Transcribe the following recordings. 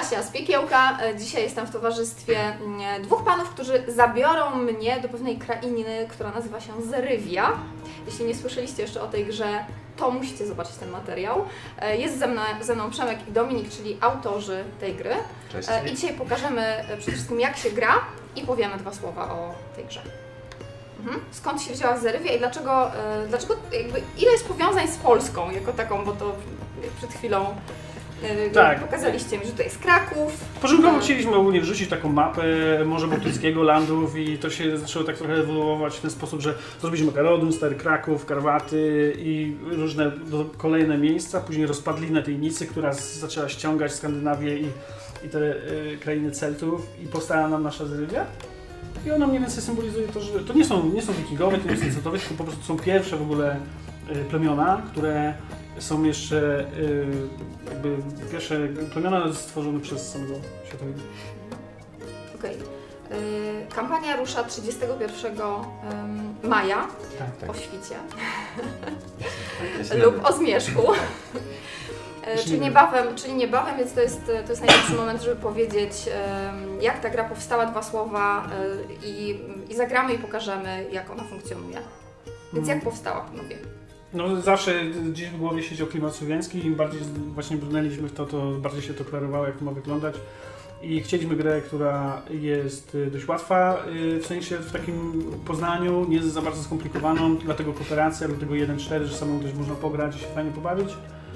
Kasia z Piekiełka. Dzisiaj jestem w towarzystwie dwóch panów, którzy zabiorą mnie do pewnej krainy, która nazywa się Zerywia. Jeśli nie słyszeliście jeszcze o tej grze, to musicie zobaczyć ten materiał. Jest ze mną Przemek i Dominik, czyli autorzy tej gry. Cześć. I dzisiaj pokażemy przede wszystkim, jak się gra i powiemy dwa słowa o tej grze. Skąd się wzięła Zerywia i dlaczego ile jest powiązań z Polską jako taką, bo to przed chwilą pokazaliście mi, że to jest Kraków. Początkowo chcieliśmy ogólnie wrzucić taką mapę Morza Bałtyckiego, landów i to się zaczęło tak trochę ewoluować w ten sposób, że zrobiliśmy Makarodun, Stary Kraków, Karwaty i różne kolejne miejsca, później rozpadlinę tej Nicy, która zaczęła ściągać Skandynawię i te krainy Celtów i powstała nam nasza Zerywia. I ona mniej więcej symbolizuje to, że to nie są wikingowe, to nie są celtowe, tylko po prostu są pierwsze w ogóle plemiona, które są jeszcze jakby pierwsze plemiona stworzone przez samego Światowego. Okej. Kampania rusza 31 maja Tak. o świcie Tak, lub o zmierzchu. Czyli niebawem, więc to jest najlepszy moment, żeby powiedzieć, jak ta gra powstała, dwa słowa i zagramy i pokażemy, jak ona funkcjonuje. Więc jak powstała, panowie? No zawsze gdzieś w głowie siedział klimat słowiański, im bardziej właśnie brnęliśmy w to bardziej się to klarowało, jak to ma wyglądać. I chcieliśmy grę, która jest dość łatwa, w sensie w takim poznaniu, nie za bardzo skomplikowaną, dlatego kooperacja, dlatego 1-4, że samemu też można pograć i się fajnie pobawić.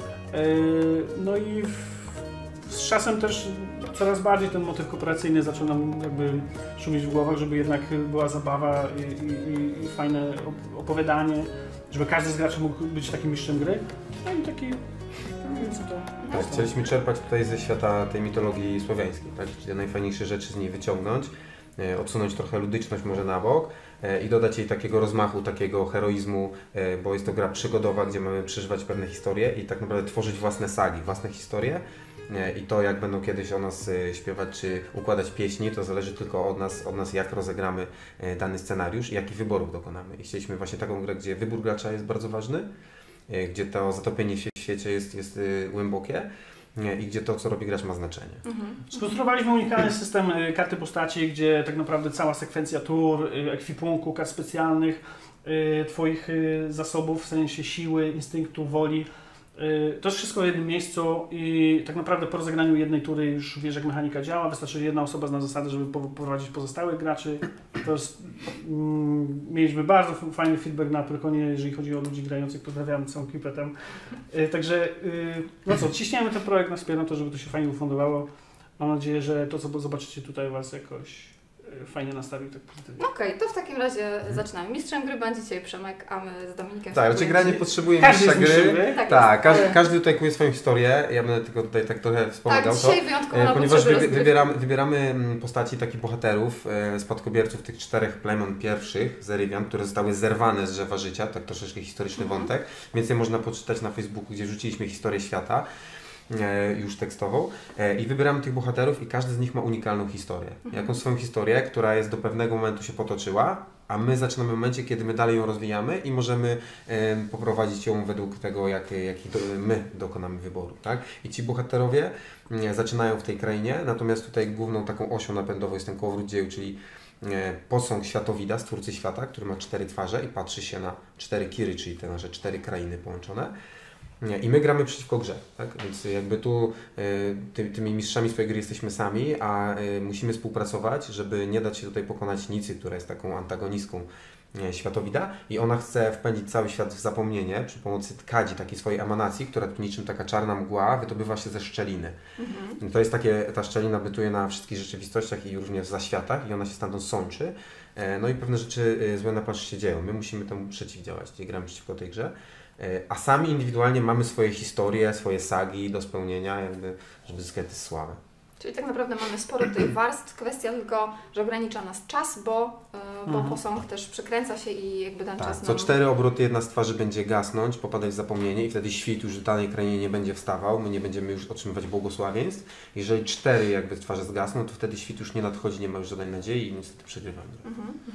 No i z czasem też coraz bardziej ten motyw kooperacyjny zaczął nam jakby szumieć w głowach, żeby jednak była zabawa i fajne opowiadanie, żeby każdy z graczy mógł być takim mistrzem gry. No i taki... Tak, chcieliśmy czerpać tutaj ze świata tej mitologii słowiańskiej, tak? Czyli najfajniejsze rzeczy z niej wyciągnąć, odsunąć trochę ludyczność może na bok i dodać jej takiego rozmachu, takiego heroizmu, bo jest to gra przygodowa, gdzie mamy przeżywać pewne historie i tak naprawdę tworzyć własne sagi, własne historie. I to, jak będą kiedyś o nas śpiewać czy układać pieśni, to zależy tylko od nas jak rozegramy dany scenariusz i jakich wyborów dokonamy. I chcieliśmy właśnie taką grę, gdzie wybór gracza jest bardzo ważny, gdzie to zatopienie się w świecie jest głębokie i gdzie to, co robi gracz, ma znaczenie. Skonstruowaliśmy unikalny system karty postaci, gdzie tak naprawdę cała sekwencja tur, ekwipunku, kart specjalnych, Twoich zasobów, w sensie siły, instynktu, woli, to jest wszystko w jednym miejscu i tak naprawdę po rozegraniu jednej tury już wiesz, jak mechanika działa, wystarczy jedna osoba zna zasady, żeby poprowadzić pozostałych graczy. To jest, mieliśmy bardzo fajny feedback na Pyrkonie, jeżeli chodzi o ludzi grających, pozdrawiam całą ekipę tam. Także no co, ciśniemy ten projekt na wspieramy to, żeby to się fajnie ufundowało. Mam nadzieję, że to, co zobaczycie tutaj, Was jakoś fajnie nastawił, tak pozytywnie. Okej, to w takim razie zaczynamy. Mistrzem gry będzie dzisiaj Przemek, a my z Dominikiem... Tak, raczej gra nie potrzebuje Każdy mistrza jest gry. mistrzem, tak? Każdy tutaj kuje swoją historię. Ja będę tylko tutaj tak trochę wspomagał Tak, dzisiaj wyjątkowo na ponieważ potrzeby wybieramy postaci takich bohaterów, spadkobierców tych 4 plemion pierwszych Zerywian, które zostały zerwane z drzewa życia, tak troszeczkę historyczny wątek. Więcej można poczytać na Facebooku, gdzie rzuciliśmy historię świata. Już tekstową i wybieramy tych bohaterów i każdy z nich ma unikalną historię. Jakąś swoją historię, która jest do pewnego momentu się potoczyła, a my zaczynamy w momencie, kiedy my dalej ją rozwijamy i możemy poprowadzić ją według tego, jaki my dokonamy wyboru. Tak? I ci bohaterowie zaczynają w tej krainie, natomiast tutaj główną taką osią napędową jest ten kołowrót dzieł, czyli posąg Światowida, stwórcy świata, który ma 4 twarze i patrzy się na 4 kiry, czyli te nasze 4 krainy połączone. I my gramy przeciwko grze, tak? Więc jakby tu tymi mistrzami swojej gry jesteśmy sami, a musimy współpracować, żeby nie dać się tutaj pokonać Nicy, która jest taką antagonistką Światowida i ona chce wpędzić cały świat w zapomnienie przy pomocy tkadzi, takiej swojej emanacji, która niczym taka czarna mgła wydobywa się ze szczeliny. To jest ta szczelina bytuje na wszystkich rzeczywistościach i również w zaświatach i ona się stamtąd sączy. No i pewne rzeczy złe na planszy się dzieją. My musimy temu przeciwdziałać, gdzie gramy przeciwko tej grze. A sami indywidualnie mamy swoje historie, swoje sagi do spełnienia, jakby, żeby zyskać tę sławę. Czyli tak naprawdę mamy sporo tych warstw. Kwestia tylko, że ogranicza nas czas, bo posąg też przekręca się i jakby ten czas nam... Co 4 obroty jedna z twarzy będzie gasnąć, popadać w zapomnienie i wtedy świt już w danej krainie nie będzie wstawał, my nie będziemy już otrzymywać błogosławieństw. Jeżeli 4 jakby twarze zgasną, to wtedy świt już nie nadchodzi, nie ma już żadnej nadziei i niestety przegrywamy. W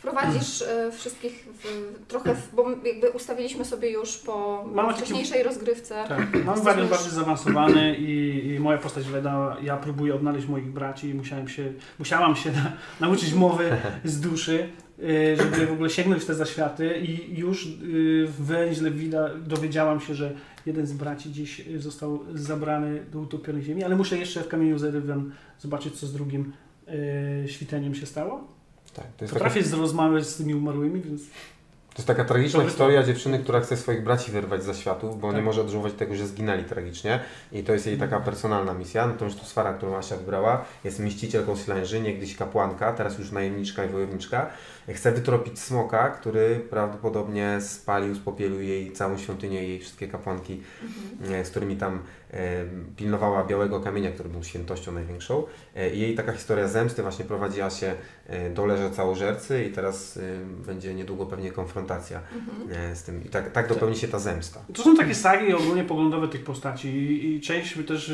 wprowadzisz wszystkich trochę, bo jakby ustawiliśmy sobie już po wcześniejszej rozgrywce. Tak, mam wariant bardziej zaawansowany i moja postać Weda, ja próbuję odnaleźć moich braci i musiałam się nauczyć mowy z duszy, żeby w ogóle sięgnąć w te zaświaty i już w węźle dowiedziałam się, że jeden z braci dziś został zabrany do utopionej ziemi, ale muszę jeszcze w kamieniu Zerywian zobaczyć, co z drugim świteniem się stało. Tak, to jest Potrafię rozmawiać z tymi umarłymi, więc... To jest taka tragiczna historia dziewczyny, która chce swoich braci wyrwać ze światów, bo nie może odżałować tego, że zginęli tragicznie i to jest jej taka personalna misja. Natomiast tu Sfara, którą Asia wybrała, jest mścicielką Silęży, niegdyś kapłanka, teraz już najemniczka i wojowniczka. Chce wytropić smoka, który prawdopodobnie spalił z popielu jej całą świątynię i jej wszystkie kapłanki, z którymi tam pilnowała białego kamienia, który był świętością największą. I jej taka historia zemsty właśnie prowadzi Asię do leża całożercy i teraz będzie niedługo pewnie konfrontacja z tym. I tak dopełni się ta zemsta. To są takie sagi ogólnie poglądowe tych postaci i część też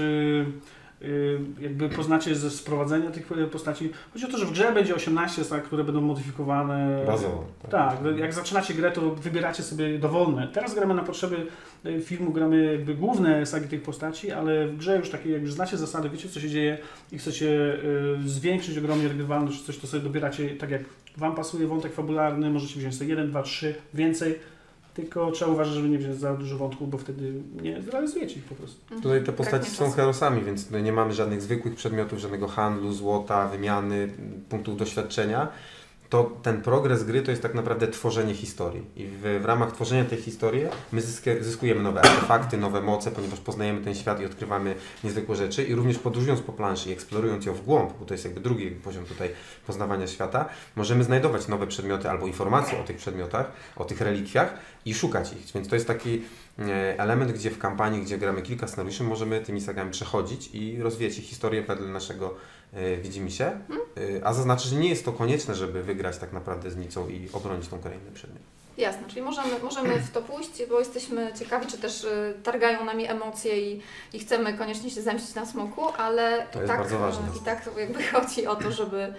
jakby poznacie ze sprowadzenia tych postaci. Chodzi o to, że w grze będzie 18 sag, które będą modyfikowane. Bazowo. Tak, jak zaczynacie grę, to wybieracie sobie dowolne. Teraz gramy na potrzeby filmu, gramy jakby główne sagi tych postaci, ale w grze już takie, jak już znacie zasady, wiecie co się dzieje i chcecie zwiększyć ogromnie regrywalność czy coś, to sobie dobieracie tak jak Wam pasuje wątek fabularny, możecie wziąć sobie 1, 2, 3, więcej. Tylko trzeba uważać, żeby nie wziąć za dużo wątków, bo wtedy nie zrealizujecie ich po prostu. Tutaj te postaci są herosami, więc nie mamy żadnych zwykłych przedmiotów, żadnego handlu, złota, wymiany, punktów doświadczenia. To ten progres gry to jest tak naprawdę tworzenie historii. I w ramach tworzenia tej historii my zyskujemy nowe artefakty, nowe moce, ponieważ poznajemy ten świat i odkrywamy niezwykłe rzeczy. I również podróżując po planszy i eksplorując ją w głąb, bo to jest jakby drugi poziom tutaj poznawania świata, możemy znajdować nowe przedmioty albo informacje o tych przedmiotach, o tych relikwiach i szukać ich. Więc to jest taki element, gdzie w kampanii, gdzie gramy kilka scenariuszy, możemy tymi sagami przechodzić i rozwijać ich historię wedle naszego widzimisię. A zaznaczę, że nie jest to konieczne, żeby wygrać tak naprawdę z Nicą i obronić tą kolejny przedmiot. Jasne, czyli możemy w to pójść, bo jesteśmy ciekawi, czy też targają nami emocje i chcemy koniecznie się zemścić na smoku, ale to jest bardzo ważne. I tak jakby chodzi o to, żeby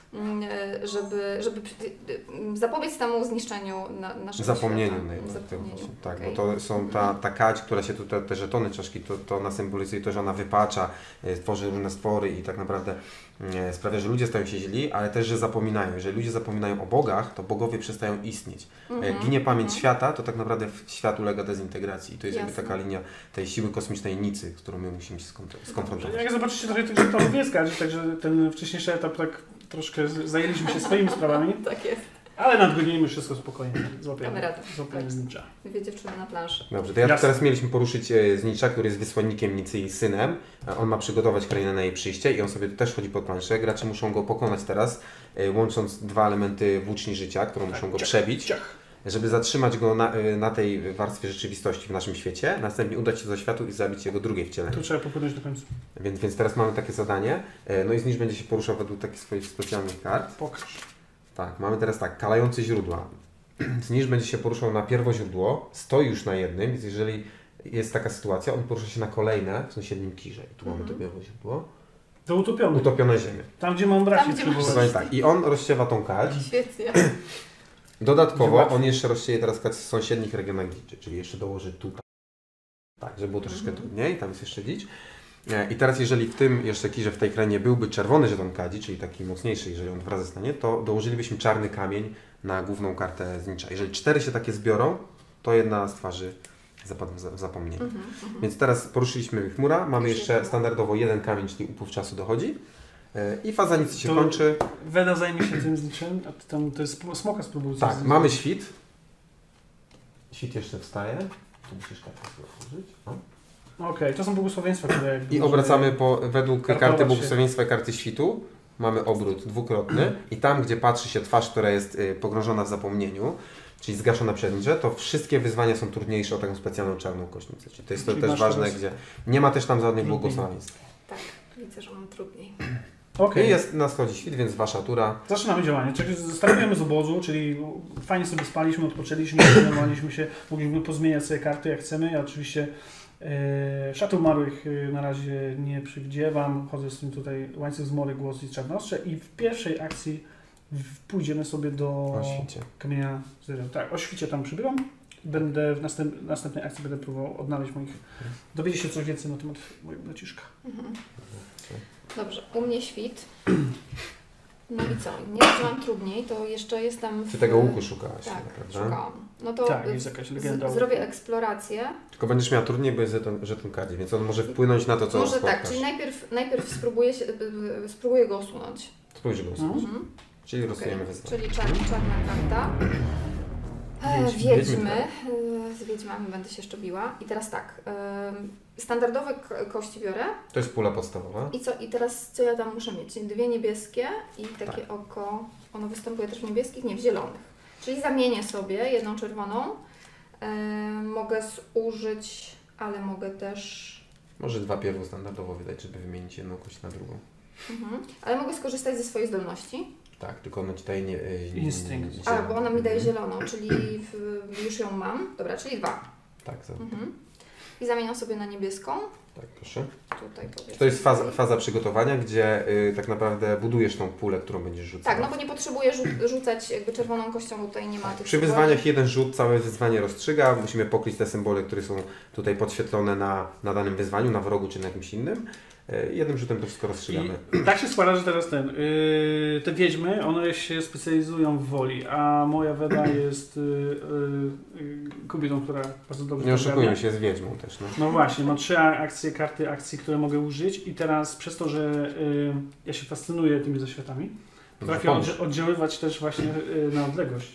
zapobiec temu zniszczeniu naszego zapomnieniu. Zapomnieniu. Tak, okay. Bo to są ta kać, która się tutaj, te żetony czaszki, to ona symbolizuje to, że ona wypacza, tworzy różne stwory i tak naprawdę sprawia, że ludzie stają się źli, ale też, że zapominają. Jeżeli ludzie zapominają o bogach, to bogowie przestają istnieć. Jak ginie pamięć świata, to tak naprawdę świat ulega dezintegracji. I to jest jakby taka linia tej siły kosmicznej Nicy, z którą my musimy się skonfrontować. Jak zobaczycie trochę tych żetonów nie skadzi, także ten wcześniejszy etap tak troszkę zajęliśmy się swoimi sprawami. Tak jest. Ale nadgonimy wszystko spokojnie. Mamy radę. Złapiemy Znicza. Dwie dziewczyny na planszy. Dobrze, to teraz mieliśmy poruszyć Znicza, który jest wysłannikiem Nicy i synem. On ma przygotować krainę na jej przyjście i on sobie też chodzi pod planszę. Gracze muszą go pokonać teraz, łącząc dwa elementy włóczni życia, którą muszą go przebić. Żeby zatrzymać go na tej warstwie rzeczywistości w naszym świecie, następnie udać się do światu i zabić jego drugie wcielenie. Tu trzeba popłynąć do końca. Więc teraz mamy takie zadanie. No i Znicz będzie się poruszał według takich swoich specjalnych kart. Pokaż. Tak, mamy teraz tak, kalające źródła. Znicz będzie się poruszał na pierwoźródło, stoi już na jednym, więc jeżeli jest taka sytuacja, on porusza się na kolejne w sąsiednim kirze. I tu mamy to pierwoźródło. To utopione. Utopione ziemię. Tam, gdzie mam braci przywołać. Tak, i on rozsiewa tą kać. Świetnie. Dodatkowo on jeszcze rozsieje teraz kać w sąsiednich regionach dziczy, czyli jeszcze dołoży tutaj. Tak, żeby było troszeczkę trudniej, tam jest jeszcze dzicz. I teraz jeżeli w tym jeszcze kirze, w tej krainie byłby czerwony żeton kadzi, czyli taki mocniejszy, jeżeli on 2 razy stanie, to dołożylibyśmy czarny kamień na główną kartę Znicza. Jeżeli 4 się takie zbiorą, to jedna z twarzy zapadnie w zapomnienie. Więc teraz poruszyliśmy chmura, mamy jeszcze standardowo 1 kamień, czyli upływ czasu dochodzi. I faza Nicy się kończy. Weda zajmie się tym Zniczem, a ty tam to jest smoka spróbuj. Tak, mamy świt. Świt jeszcze wstaje. Tu musisz kartę otworzyć. Okej, to są błogosławieństwa, które... I obracamy według karty błogosławieństwa i karty świtu. Mamy obrót dwukrotny i tam, gdzie patrzy się twarz, która jest pogrążona w zapomnieniu, czyli zgaszona przed Nicze, to wszystkie wyzwania są trudniejsze o taką specjalną czarną kośnicę. Czyli to jest to też ważne, gdzie nie ma też tam żadnych błogosławieństw. Tak, widzę, że mam trudniej. I jest na wschodzie świt, więc wasza tura. Zaczynamy działanie. Czyli startujemy z obozu, czyli fajnie sobie spaliśmy, odpoczęliśmy, zajmowaliśmy się, mogliśmy pozmieniać sobie karty jak chcemy. Ja oczywiście Szaty Umarłych na razie nie przewidziewam. Chodzę z tym tutaj łańcuch zmory, głos i czarnostrze i w pierwszej akcji pójdziemy sobie do O świcie. kamienia Zerial. Tak, o świcie tam przybywam. Będę w następnej akcji będę próbował odnaleźć moich... Dowiedzieć się coś więcej na temat mojego braciszka. Dobrze, u mnie świt. No i co? Nie wiem, że mam trudniej, to jeszcze jestem Ty tego łuku szukałaś, Tak, prawda? szukałam. No to Tak, jest jakaś legenda. zrobię eksplorację. Tylko będziesz miała trudniej, bo jest żeton kadzi, więc on może wpłynąć na to, co Może spotkasz. tak, czyli najpierw spróbuję go usunąć. Spójrz go usunąć. Mhm. Czyli losujemy Okay. wyzwanie. Czyli czarna karta. Wiedźmy. Z wiedźmami będę się jeszcze biła. I teraz tak. Standardowe kości biorę. To jest pula podstawowa. I co? I teraz co ja tam muszę mieć? 2 niebieskie i takie Tak. oko. Ono występuje też w niebieskich? Nie, w zielonych. Czyli zamienię sobie jedną czerwoną. Mogę zużyć, ale mogę też... Może 2 pierwu standardowo wydać, żeby wymienić jedną kość na drugą. Ale mogę skorzystać ze swojej zdolności. Tak, tylko ona ci daje Instynkt. A, bo ona mi daje zieloną, czyli już ją mam. Dobra, czyli 2. Tak, I zamieniam sobie na niebieską. tak, proszę. Tutaj powiedzmy. To jest faza przygotowania, gdzie tak naprawdę budujesz tą pulę, którą będziesz rzucał. Tak, no bo nie potrzebuję rzucać jakby czerwoną kością, bo tutaj nie ma tych Przy wyzwaniach jeden rzut całe wyzwanie rozstrzyga. Musimy pokryć te symbole, które są tutaj podświetlone na danym wyzwaniu, na wrogu czy na jakimś innym. Jednym rzutem to wszystko rozstrzygamy. I tak się składa, że teraz te wiedźmy, one się specjalizują w woli, a moja Weda jest kobietą, która bardzo dobrze Nie oszukujmy się, jest wiedźmą też. No. No właśnie, mam 3 karty akcji, które mogę użyć i teraz przez to, że ja się fascynuję tymi zaświatami, potrafię oddziaływać też właśnie na odległość.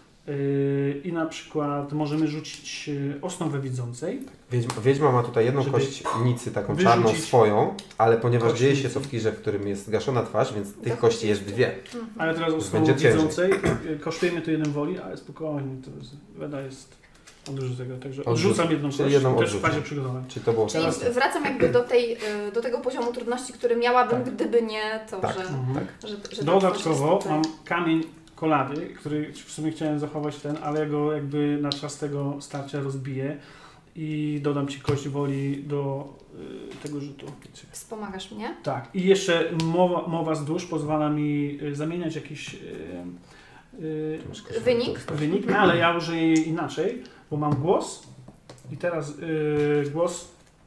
I na przykład możemy rzucić osnowę widzącej. Wiedźma ma tutaj jedną kość nicy, taką czarną swoją, ale ponieważ dzieje się to w kirze, w którym jest zgaszona twarz, więc tych kości jest 2. Ale teraz osnową widzącej kosztuje mnie to 1 woli, ale spokojnie, to jest, Weda jest dużo tego, także odrzucam jedną kość, też w fazie przygotowań. Czyli to było Czyli wracam jakby do tego poziomu trudności, który miałabym, gdyby nie to, że Dodatkowo mam kamień kolady, który w sumie chciałem zachować ale ja go jakby na czas tego starcia rozbiję i dodam Ci kość woli do tego rzutu. Wspomagasz mnie? Tak. I jeszcze mowa z dusz pozwala mi zamieniać jakiś wynik, ale ja użyję jej inaczej, bo mam głos i teraz głos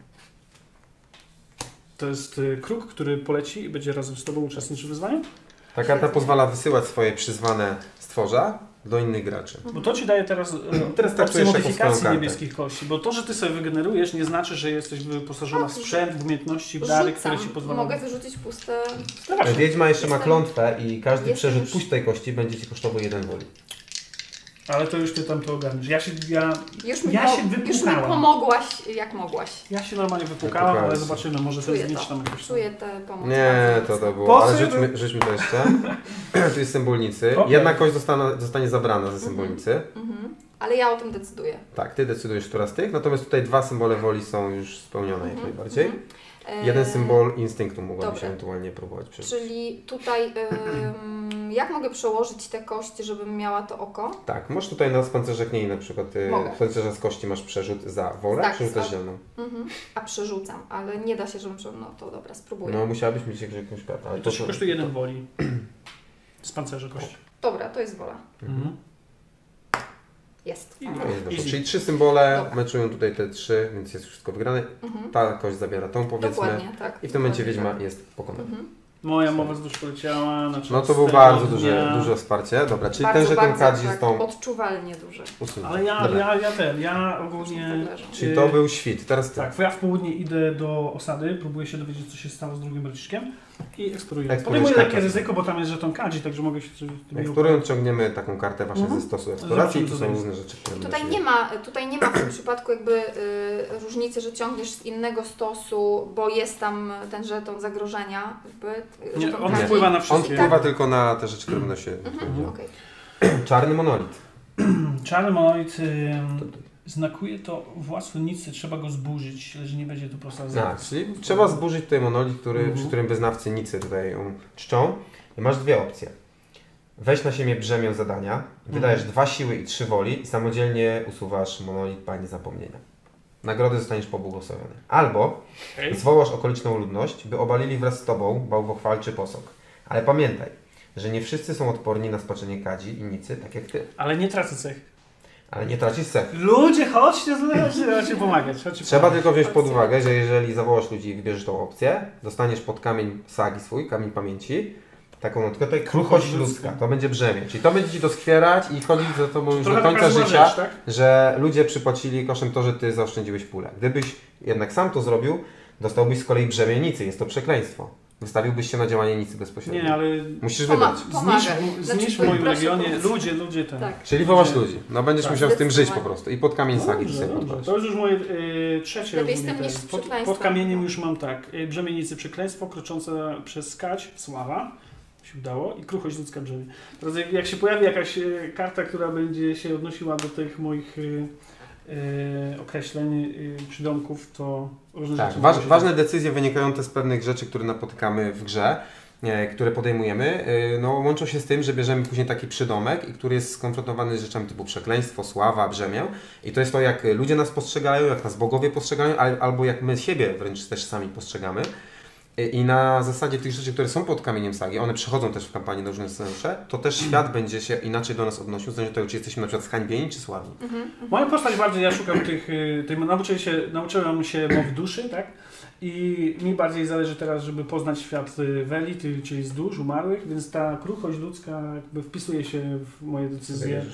to jest kruk, który poleci i będzie razem z Tobą uczestniczył w wyzwaniu. Ta karta pozwala wysyłać swoje przyzwane stworza do innych graczy. Bo to Ci daje teraz opcję modyfikacji niebieskich kości, bo to, że Ty sobie wygenerujesz, nie znaczy, że jesteś wyposażona w sprzęt, w umiejętności, w dary, które Ci pozwalają. Mogę wyrzucić puste... Wiedźma jeszcze ma klątwę i każdy przerzut pustej kości będzie Ci kosztował 1 woli. Ale to już Ty tam to ogarniesz. Już mi pomogłaś jak mogłaś. Ja się normalnie wypłukałam, ale zobaczymy, może ten znicz tam jakoś... Czuję tę pomoc. Nie, to było. Ale rzućmy to jeszcze. Tu jest symbolnicy. Okay. Jedna kość zostanie zabrana ze symbolnicy. Ale ja o tym decyduję. Tak, Ty decydujesz, która z tych. Natomiast tutaj 2 symbole woli są już spełnione jak najbardziej. Jeden symbol instynktu mogłabyś ewentualnie próbować przeżyć. Czyli tutaj jak mogę przełożyć tę kość, żebym miała to oko? Tak, masz tutaj na pancerzach nie na przykład w pancerze z kości masz przerzut za wolę, tak, przerzut zieloną. A przerzucam, ale nie da się, żebym no to dobra, spróbuję. No musiałabyś mieć jakąś kartę. Ale to się kosztuje 1 woli z pancerza kości. Dobra, to jest wola. Jest. Czyli 3 symbole meczują tutaj te 3, więc jest wszystko wygrane. Ta kość zabiera tą, powiedzmy. Dokładnie, tak. I w tym momencie wiedźma jest pokonana. Moja mowa z dusz poleciała. No to było bardzo duże wsparcie. Dobra, czyli ten żeton kadzi z tą... odczuwalnie duże. Ale ja ogólnie... Czyli to był świt, teraz ty. Tak, ja w południe idę do osady, próbuję się dowiedzieć, co się stało z drugim braciszkiem i eksploruję. Podejmuję takie ryzyko, bo tam jest żeton kadzi, także mogę się... Eksplorując ciągniemy taką kartę właśnie ze stosu eksploracji i tu są różne rzeczy, które Tutaj nie ma w tym przypadku jakby różnicy, że ciągniesz z innego stosu, bo jest tam ten żeton zagrożenia. Nie, on wpływa na wszystkie. On wpływa tylko na te rzeczy, które będą się... Okay. Czarny monolit. Czarny monolit znakuje to władztwo Nicy, trzeba go zburzyć, ale że nie będzie to prosta czyli trzeba zburzyć tutaj monolit, przy którym wyznawcy Nicy tutaj ją czczą. I masz 2 opcje. Weź na siebie brzemię zadania, wydajesz 2 siły i 3 woli i samodzielnie usuwasz monolit Pani Zapomnienia. Nagrody zostaniesz pobłogosławiony. Albo zwołasz okoliczną ludność, by obalili wraz z Tobą bałwochwalczy posąg. Ale pamiętaj, że nie wszyscy są odporni na spaczenie kadzi i nicy, tak jak ty. Ale nie tracę cech. Ale nie tracisz cech. Ludzie, chodźcie pomagać. Trzeba tylko wziąć pod uwagę, że jeżeli zawołasz ludzi i wybierzesz tą opcję, dostaniesz pod kamień sagi swój, kamień pamięci, taką notkę, tutaj kruchość ludzka, to będzie brzemię. Czyli to będzie ci doskwierać i chodzić za tobą już do końca życia, rzecz, tak? że ludzie przypłacili kosztem to, że ty zaoszczędziłeś pulę. Gdybyś jednak sam to zrobił, dostałbyś z kolei brzemienicy, jest to przekleństwo. Wystawiłbyś się na działanie nicy bezpośrednio. Nie, ale musisz wybrać. Zniszcz w moim regionie ludzie ten. Tak. Czyli wołasz ludzi. No będziesz Tak. musiał z tym żyć po prostu. I pod kamień sagi Dobrze. podpaść. To już moje trzecie. Lepiej z tym niż z pod przekleństwem. kamieniem już mam tak. Brzemienicy przekleństwo, kroczące przez kać, sława. Się udało. I kruchość ludzka brzemię. Teraz jak się pojawi jakaś karta, która będzie się odnosiła do tych moich określeń, przydomków, to różne Tak, rzeczy. ważne decyzje wynikające z pewnych rzeczy, które napotykamy w grze, które podejmujemy, no, łączą się z tym, że bierzemy później taki przydomek, i który jest skonfrontowany z rzeczami typu przekleństwo, sława, brzemię. I to jest to, jak ludzie nas postrzegają, jak nas bogowie postrzegają, albo jak my siebie wręcz też sami postrzegamy. I na zasadzie tych rzeczy, które są pod kamieniem sagi, one przechodzą też w kampanii na różne scenariusze, to też świat będzie się inaczej do nas odnosił, zależy od tego, czy jesteśmy na przykład zhańbieni, czy sławni. Moja postać bardziej, ja szukam nauczyłem się mowy duszy, tak? I mi bardziej zależy teraz, żeby poznać świat Weli, czyli z dusz umarłych, więc ta kruchość ludzka jakby wpisuje się w moje decyzje,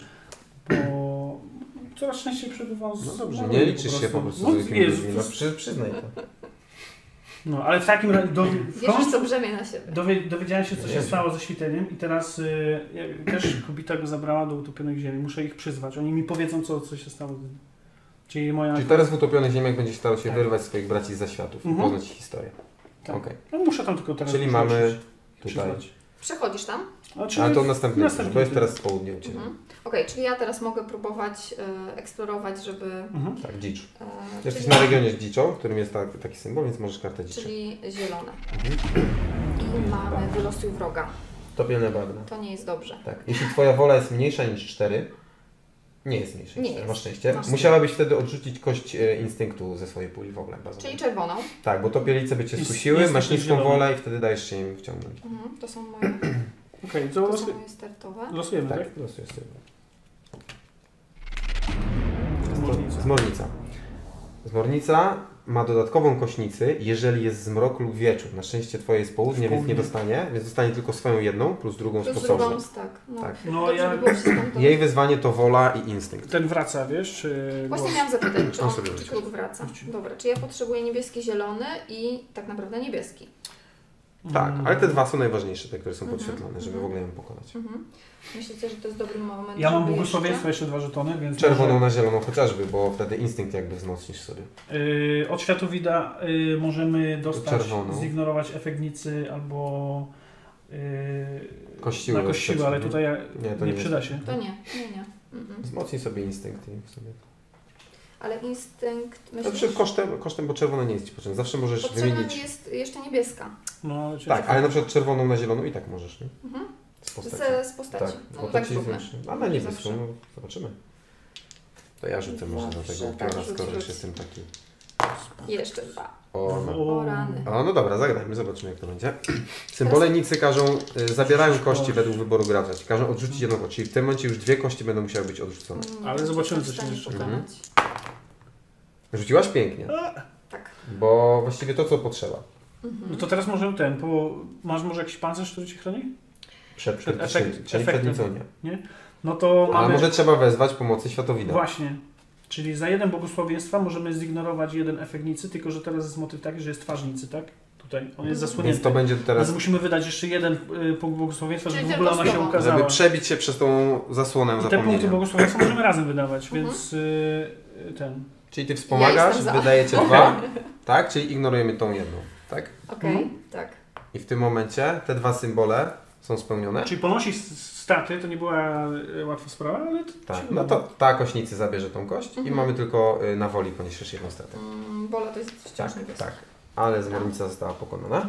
bo coraz częściej przebywam z No dobrze, umarłymi nie liczysz się po prostu No, z jakimiś jest, ludźmi, no przyznaj to. No, ale w takim razie Bierzesz to brzemię na siebie. dowiedziałem się, co się stało ze świteniem i teraz też kobieta go zabrała do utopionych ziemi. Muszę ich przyzwać. Oni mi powiedzą, co się stało. Czyli teraz w utopionych ziemiach będzie starał się Tak. wyrwać swoich braci z zaświatów i poznać ich historię. Tak. Okay. No, muszę tam tylko teraz... Czyli mamy tutaj... przyzwać. Przechodzisz tam? Ale to następny, to jest teraz południe u Ciebie. Okej, czyli ja teraz mogę próbować eksplorować, żeby... Tak, dzicz. czyli, Jesteś na regionie z dziczą, w którym jest taki symbol, więc możesz kartę dziczy. czyli zielone. I mamy wylosuj wroga. Topielne bagna. To nie jest dobrze. Tak. Jeśli Twoja wola jest mniejsza niż 4, nie jest mniejsza niż 4, masz szczęście. Musiałabyś wtedy odrzucić kość instynktu ze swojej puli w ogóle bazowej. Czyli czerwoną. Tak, bo topielice by Cię skusiły, masz niską wolę i wtedy dajesz się im wciągnąć. To są moje, Okej, to są moje startowe. losujemy, tak? Tak, losujesz sobie. Zmornica. Zmornica ma dodatkową kośnicy, jeżeli jest zmrok lub wieczór. Na szczęście Twoje jest południe, więc nie dostanie, więc dostanie tylko swoją jedną plus drugą Plus sposobną. drugą, tak. No, Tak. No, dobrze ja- by było wszystkim to... Jej wyzwanie to wola i instynkt. Ten wraca, wiesz? Czy Właśnie miałam zapytać, czy On on sobie czy leci. klub wraca. Dobra, czy ja potrzebuję niebieski, zielony i tak naprawdę niebieski. Tak, ale te dwa są najważniejsze, te, które są podświetlone, żeby w ogóle ją pokonać. Myślicie, że to jest dobry moment, Ja mam żeby błogosławieństwo jeszcze 2 żetony, więc... Czerwoną na zieloną chociażby, bo wtedy instynkt jakby wzmocnisz sobie. Od światowida możemy dostać, Czerwoną. zignorować efektnicy albo Kościły. na kościły, ale tutaj to nie nie przyda się. To nie. Wzmocnij sobie instynkt i sobie. Ale instynkt, myślisz? Znaczy kosztem, bo czerwona nie jest Ci potrzebna. Zawsze możesz Potrzebna wymienić. mi jest jeszcze niebieska. No, ale Tak, ale na przykład czerwoną na zieloną i tak możesz, nie? Z postaci. Z postaci. Tak, No bo tak to Ci zróbmy. znaczy. A na niebieską, Zawsze. no zobaczymy. To ja rzucę może do tego Tak, upiora, rzuć, skoro rzuć. już jestem taki. Jeszcze 2. O, O rany. no dobra, zagrajmy, zobaczymy jak to będzie. Symbole nicy zabierają kości według wyboru gracza. Ci każą odrzucić jedną kość, czyli w tym momencie już 2 kości będą musiały być odrzucone. Ale zobaczymy, co się jeszcze jeszcze- Rzuciłaś pięknie, Tak. bo właściwie to co potrzeba. No to teraz możemy bo masz może jakiś pancerz, który Ci chroni? Przed czyli efektem. przed nicą nie. No to Ale mamy... może trzeba wezwać pomocy światowida. Właśnie. Czyli za 1 błogosławieństwa możemy zignorować 1 efektnicy, tylko że teraz jest motyw taki, że jest twarznicy, tak? Tutaj. On jest zasłonięty. Więc to będzie teraz, Więc musimy wydać jeszcze 1 punkt błogosławieństwa, żeby Czyli w ogóle ona się tylko ukazała. żeby przebić się przez tą zasłonę I te punkty zapomnienia. błogosławieństwa możemy razem wydawać, więc ten... Czyli Ty Ja wspomagasz, jestem za. wydajecie 2, tak? Czyli ignorujemy tą jedną, tak? Okej, tak. I w tym momencie te 2 symbole są spełnione. Czyli ponosi straty, to nie była łatwa sprawa, ale to Tak, się no udało. to ta kośnicy zabierze tą kość i mamy tylko na woli poniesiesz jedną stratę. Wola to jest wciąż Tak, niebieska. tak. Ale zmornica została pokonana.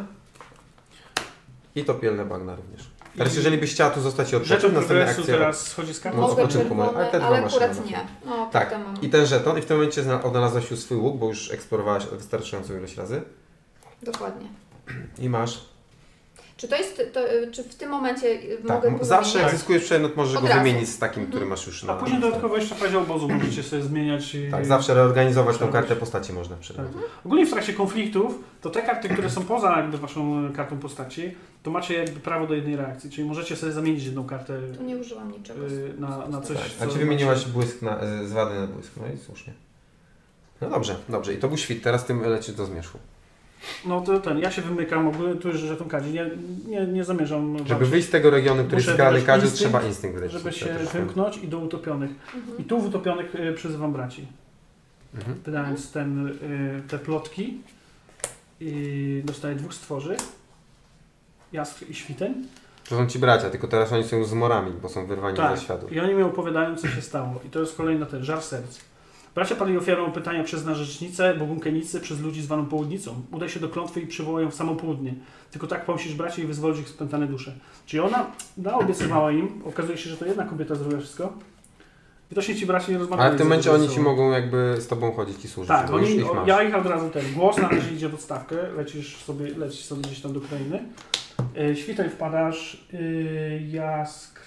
I to pielne bagna również. Teraz jeżeli byś chciała tu zostać i odpocząć, Żeton następne progresu akcje... teraz schodzi z kartą. No, Mogę odpoczynku mamy, czerwone, ale te dwa ale masz akurat na nie. No, Tak, potem mam. i ten żeton i w tym momencie odnalazłaś już swój łuk, bo już eksplorowałaś wystarczającą ilość razy. Dokładnie. I masz Czy to jest, czy w tym momencie Tak, mogę go zawsze jak zamieniać? zyskujesz przedmiot, możesz Od go razu. wymienić z takim, który masz już na... A później dodatkowo jeszcze w fazie obozu możecie sobie zmieniać. Tak, zawsze reorganizować tą Przerobić. kartę postaci można w przedmiocie. Ogólnie w trakcie konfliktów, to te karty, które są poza jakby waszą kartą postaci, to macie jakby prawo do jednej reakcji, czyli możecie sobie zamienić jedną kartę Tu nie użyłam niczego. na coś, Tak. co A Ci wymieniłaś błysk z wady na błysk, no i słusznie. No dobrze, dobrze. I to był świt, teraz tym leci do zmierzchu. No to ja się wymykam, ogólnie tu już żeton kadzi, nie zamierzam Żeby walczyć, wyjść z tego regionu, który Muszę jest skalny wydać kadzi, instynkt, trzeba instynkt wydać. żeby się Też. wymknąć i do utopionych. I tu w utopionych przyzywam braci. Wydając te plotki i dostaję 2 stworzy, jaskr i świteń. To są ci bracia, tylko teraz oni są już z morami, bo są wyrwani Tak, ze światu. i oni mi opowiadają, co się stało. I to jest kolejny ten żar serc. Bracia padli ofiarą pytania przez narzecznicę, bogunkenicy, przez ludzi zwaną południcą. Udaj się do klątwy i przywołaj ją w samo południe. Tylko tak pomścisz braci i wyzwolisz ich spętane dusze. Czyli ona obiecywała im, okazuje się, że to jedna kobieta zrobiła wszystko. I to się ci bracia nie rozmawiają. Ale w tym momencie oni ci mogą jakby z tobą chodzić i służyć. Tak, bo już ich masz. ja ich od razu głos na razie idzie w odstawkę, lecisz sobie gdzieś tam do krainy. Świtaj wpadasz, jaskr.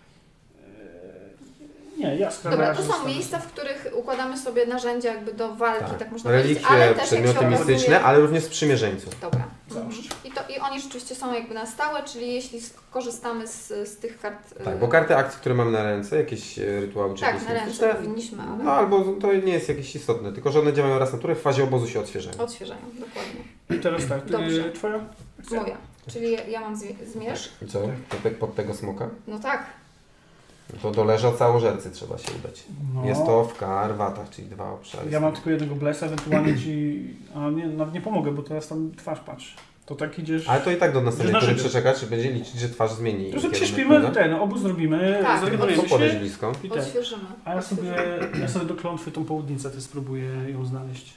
Nie, jaskra. Dobra, to są miejsca, w których układamy sobie narzędzia jakby do walki, tak można Relikwie, powiedzieć, ale też przedmioty jak się mistyczne, okazuje... ale również sprzymierzeńców. Dobra. Zawsze. I oni rzeczywiście są jakby na stałe, czyli jeśli korzystamy z tych kart... Tak, bo karty akcji, które mamy na ręce, jakieś rytuały czy tak, jakieś na ręce mistyczne, powinniśmy, ale no albo to nie jest jakieś istotne, tylko że one działają raz na turę, w fazie obozu się odświeżają. odświeżają, dokładnie. I teraz tak, Dobrze. twoja? Moja. Czyli ja mam zmierzch. I co? Pod tego smoka? No tak. To do leża całożercy trzeba się udać. No. Jest to w karwatach, czyli 2 obszary. Ja mam tylko jednego blesa, ewentualnie ci... A nie, nawet nie pomogę, bo teraz tam twarz patrz. To tak idziesz... Ale to i tak do następnej Że tury naszego. przeczekać, czy będzie liczyć, że twarz zmieni. To sobie kierunek, prześpimy, prawda? obóz zrobimy, Tak, To zregenerujemy podejść się blisko. i ten. Odświeżymy. A ja sobie do klątwy tą południcę ty spróbuję ją znaleźć.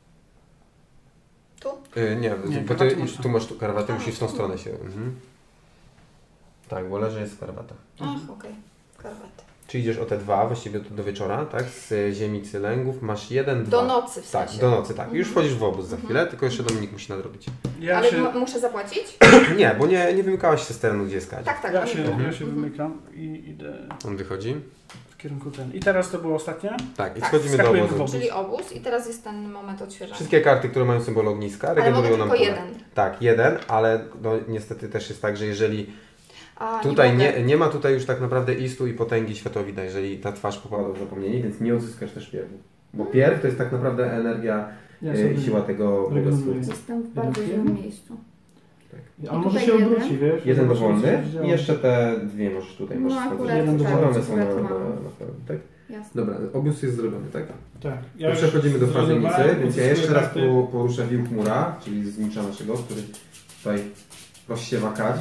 Tu? Nie, Nie, bo ty karwaty masz tam. tu masz karwatę, A, musisz w tą tu. stronę się... Tak, bo leży jest w karwatach. Ach, okej. Karwaty. Czy idziesz o te 2, właściwie do wieczora, tak? Z ziemi cylęgów masz 1, 2. Do nocy w Tak, sensie. do nocy, tak. I już wchodzisz w obóz za chwilę, tylko jeszcze Dominik musi nadrobić. Ja Ale się, muszę zapłacić? Nie, bo nie wymykałaś się z terenu, gdzie jest Kadzi. Tak, tak. ja oni się, było. ja się wymykam i idę On wychodzi. w kierunku ten. I teraz to było ostatnie? Tak, i Tak, wchodzimy do wskakujemy w obozu. obóz. Czyli obóz i teraz jest ten moment odświeżania. Wszystkie karty, które mają symbol ogniska, Ale mogę regenerują nam tylko pole. jeden. Tak, jeden, ale no, niestety też jest tak, że jeżeli A, tutaj mogę. nie ma tutaj już tak naprawdę istu i potęgi światowida, jeżeli ta twarz popada w zapomnienie, więc nie odzyskasz też pierwu. Bo pierw to jest tak naprawdę energia, Ja sobie... siła tego Boga regeneruję. Stwórcy. Jestem w bardzo złym miejscu. A I może tutaj się jeden. obróci, wiesz? Jeden Zobaczymy, co dowolny się działo. i jeszcze te dwie możesz tutaj. No, Możesz akurat jeden tak, dowolny. One są na akurat mam. pewno, tak? Jasne. Dobra, obóz jest zrobiony, tak? Tak. To przechodzimy do fazy nicy, zrealizowałem, więc ja jeszcze raz odzyskuje poruszę wił chmura, czyli znicza naszego, który tutaj rozsiewa kadź.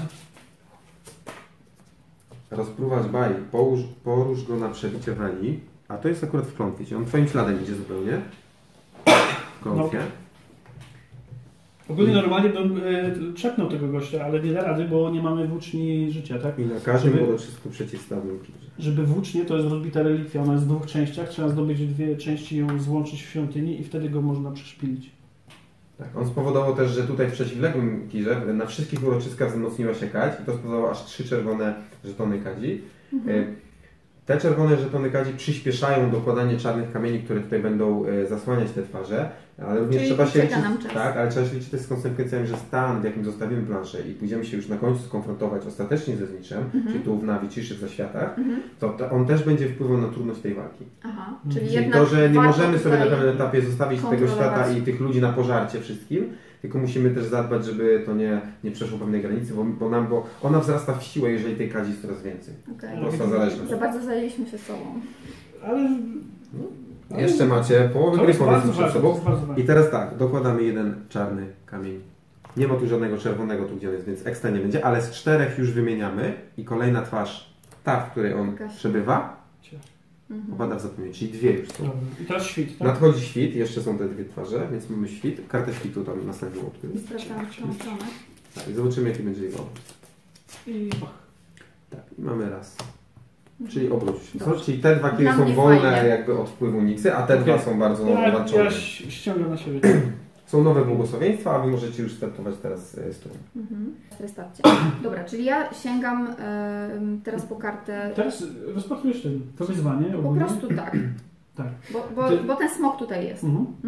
Rozpruwać baj, porusz go na przebicie wali, a to jest akurat w klątwie, on twoim śladem idzie zupełnie. W klątwie. Ogólnie normalnie bym trzepnął tego gościa, ale nie da rady, bo nie mamy włóczni życia, tak? I na każdym Żeby- uroczysku przeciwstawnym krzyże. Żeby włócznie, to jest rozbita relikwia, ona jest w 2 częściach, trzeba zdobyć 2 części, ją złączyć w świątyni i wtedy go można przeszpilić. Tak, on spowodował też, że tutaj w przeciwległym tirze na wszystkich uroczyskach wzmocniła się kadź i to spowodowało aż 3 czerwone żetony kadzi. Te czerwone żetony kadzi przyspieszają dokładanie czarnych kamieni, które tutaj będą zasłaniać te twarze, ale również Czyli trzeba się ucieka liczyć, nam czas. tak, ale trzeba się liczyć też z konsekwencjami, że stan, w jakim zostawimy planszę i pójdziemy się już na końcu skonfrontować ostatecznie ze zniczem, czy tu w Nawi, czy w zaświatach, to on też będzie wpływał na trudność tej walki. Aha, Czyli czyli Czyli jednak to, że nie warto możemy sobie na tutaj- pewnym etapie zostawić tego kontrolować. świata i tych ludzi na pożarcie wszystkim, tylko musimy też zadbać, żeby to nie przeszło pewnej granicy, bo ona wzrasta w siłę, jeżeli tej kadzi jest coraz więcej. Okej. Prosta zależność. Za bardzo zajęliśmy się sobą. Ale... Jeszcze macie połowę To gry jest bardzo powiedzmy przed ważne, to sobą. jest bardzo ważne. I teraz tak, dokładamy jeden czarny kamień. Nie ma tu żadnego czerwonego, tu gdzie on jest, więc ekstra nie będzie, ale z 4 już wymieniamy i kolejna twarz, ta, w której on Jakaś. przebywa, Mhm. popada w zapomnienie, czyli 2 już są. Dobra. I teraz świt, tak? Nadchodzi świt, jeszcze są te 2 twarze, więc mamy świt, kartę świtu tam następną I odkryć. sprawdzamy w tą stronę. Tak, i zobaczymy jaki będzie jego obrót. I... Tak, i mamy raz. Czyli obróć się. Dobrze. Czyli te 2 Dla są mnie wolne fajnie. jakby od wpływu nicy, a te 2 są bardzo Ja walczone. ściągam na siebie. Są nowe błogosławieństwa, a wy możecie już startować teraz z turą. Restarcie. Dobra, czyli ja sięgam teraz po kartę. Teraz rozpatrujesz to wyzwanie Po ogólnie? prostu tak. Tak. Bo ten smok tutaj jest.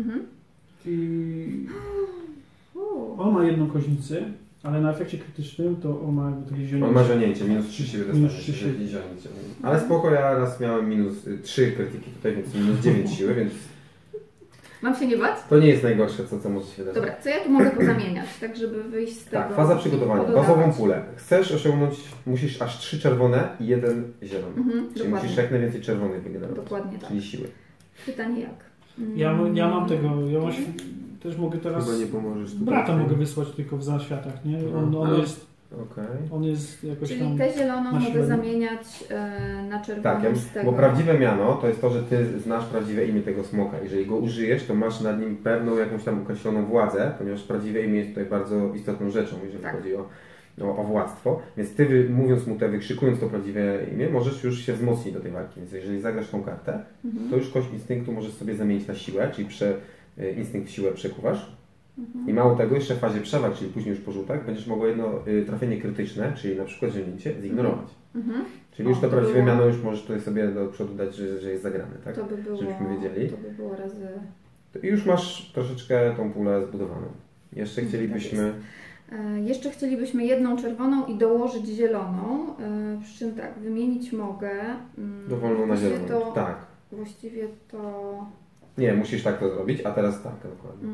I on ma jedną koźnicę, ale na efekcie krytycznym to on ma takie zionięcie. On ma zionięcie, minus 3 siły Minus dostanie, 3 siły. jeżeli zionięcie. Ale spoko, ja raz miałem minus 3 krytyki tutaj, więc minus 9 siły, więc Mam się nie bać? to nie jest najgorsze, co może się wydarzyć. Dobra, co ja tu mogę pozamieniać, tak żeby wyjść z tego? Tak, faza przygotowania, pododawać. bazową pulę. Chcesz osiągnąć, musisz aż 3 czerwone i 1 zielony. Czyli dokładnie. musisz jak najwięcej czerwonych wygenerować. Dokładnie tak. Czyli siły. Pytanie jak? Ja mam tego, też mogę teraz... Chyba nie pomożesz tutaj. Brata mogę wysłać tylko w zaświatach, nie? On jest jakoś Czyli tam... tę zieloną na mogę siłę. zamieniać na czerwoną Tak, z tego. bo prawdziwe miano to jest to, że ty znasz prawdziwe imię tego smoka. Jeżeli go użyjesz, to masz nad nim pewną jakąś tam określoną władzę, ponieważ prawdziwe imię jest tutaj bardzo istotną rzeczą, jeżeli chodzi o władztwo. Więc ty mówiąc mu wykrzykując to prawdziwe imię, możesz już się wzmocnić do tej walki. Więc jeżeli zagrasz tą kartę, to już kość instynktu możesz sobie zamienić na siłę, czyli instynkt w siłę przekuwasz. I mało tego, jeszcze w fazie przewag, czyli później już po rzutach, będziesz mogła jedno trafienie krytyczne, czyli na przykład zionięcie, zignorować. Czyli już to prawdziwe miano już możesz tutaj sobie do przodu dać, że jest zagrane, tak? To by było, żebyśmy wiedzieli. To by było razy... I już masz troszeczkę tą pulę zbudowaną. Jeszcze chcielibyśmy... Jeszcze chcielibyśmy jedną czerwoną i dołożyć zieloną. Przy czym tak, wymienić mogę. Dowolną na zieloną. Tak. Właściwie to... Nie, musisz tak to zrobić, a teraz tak, dokładnie.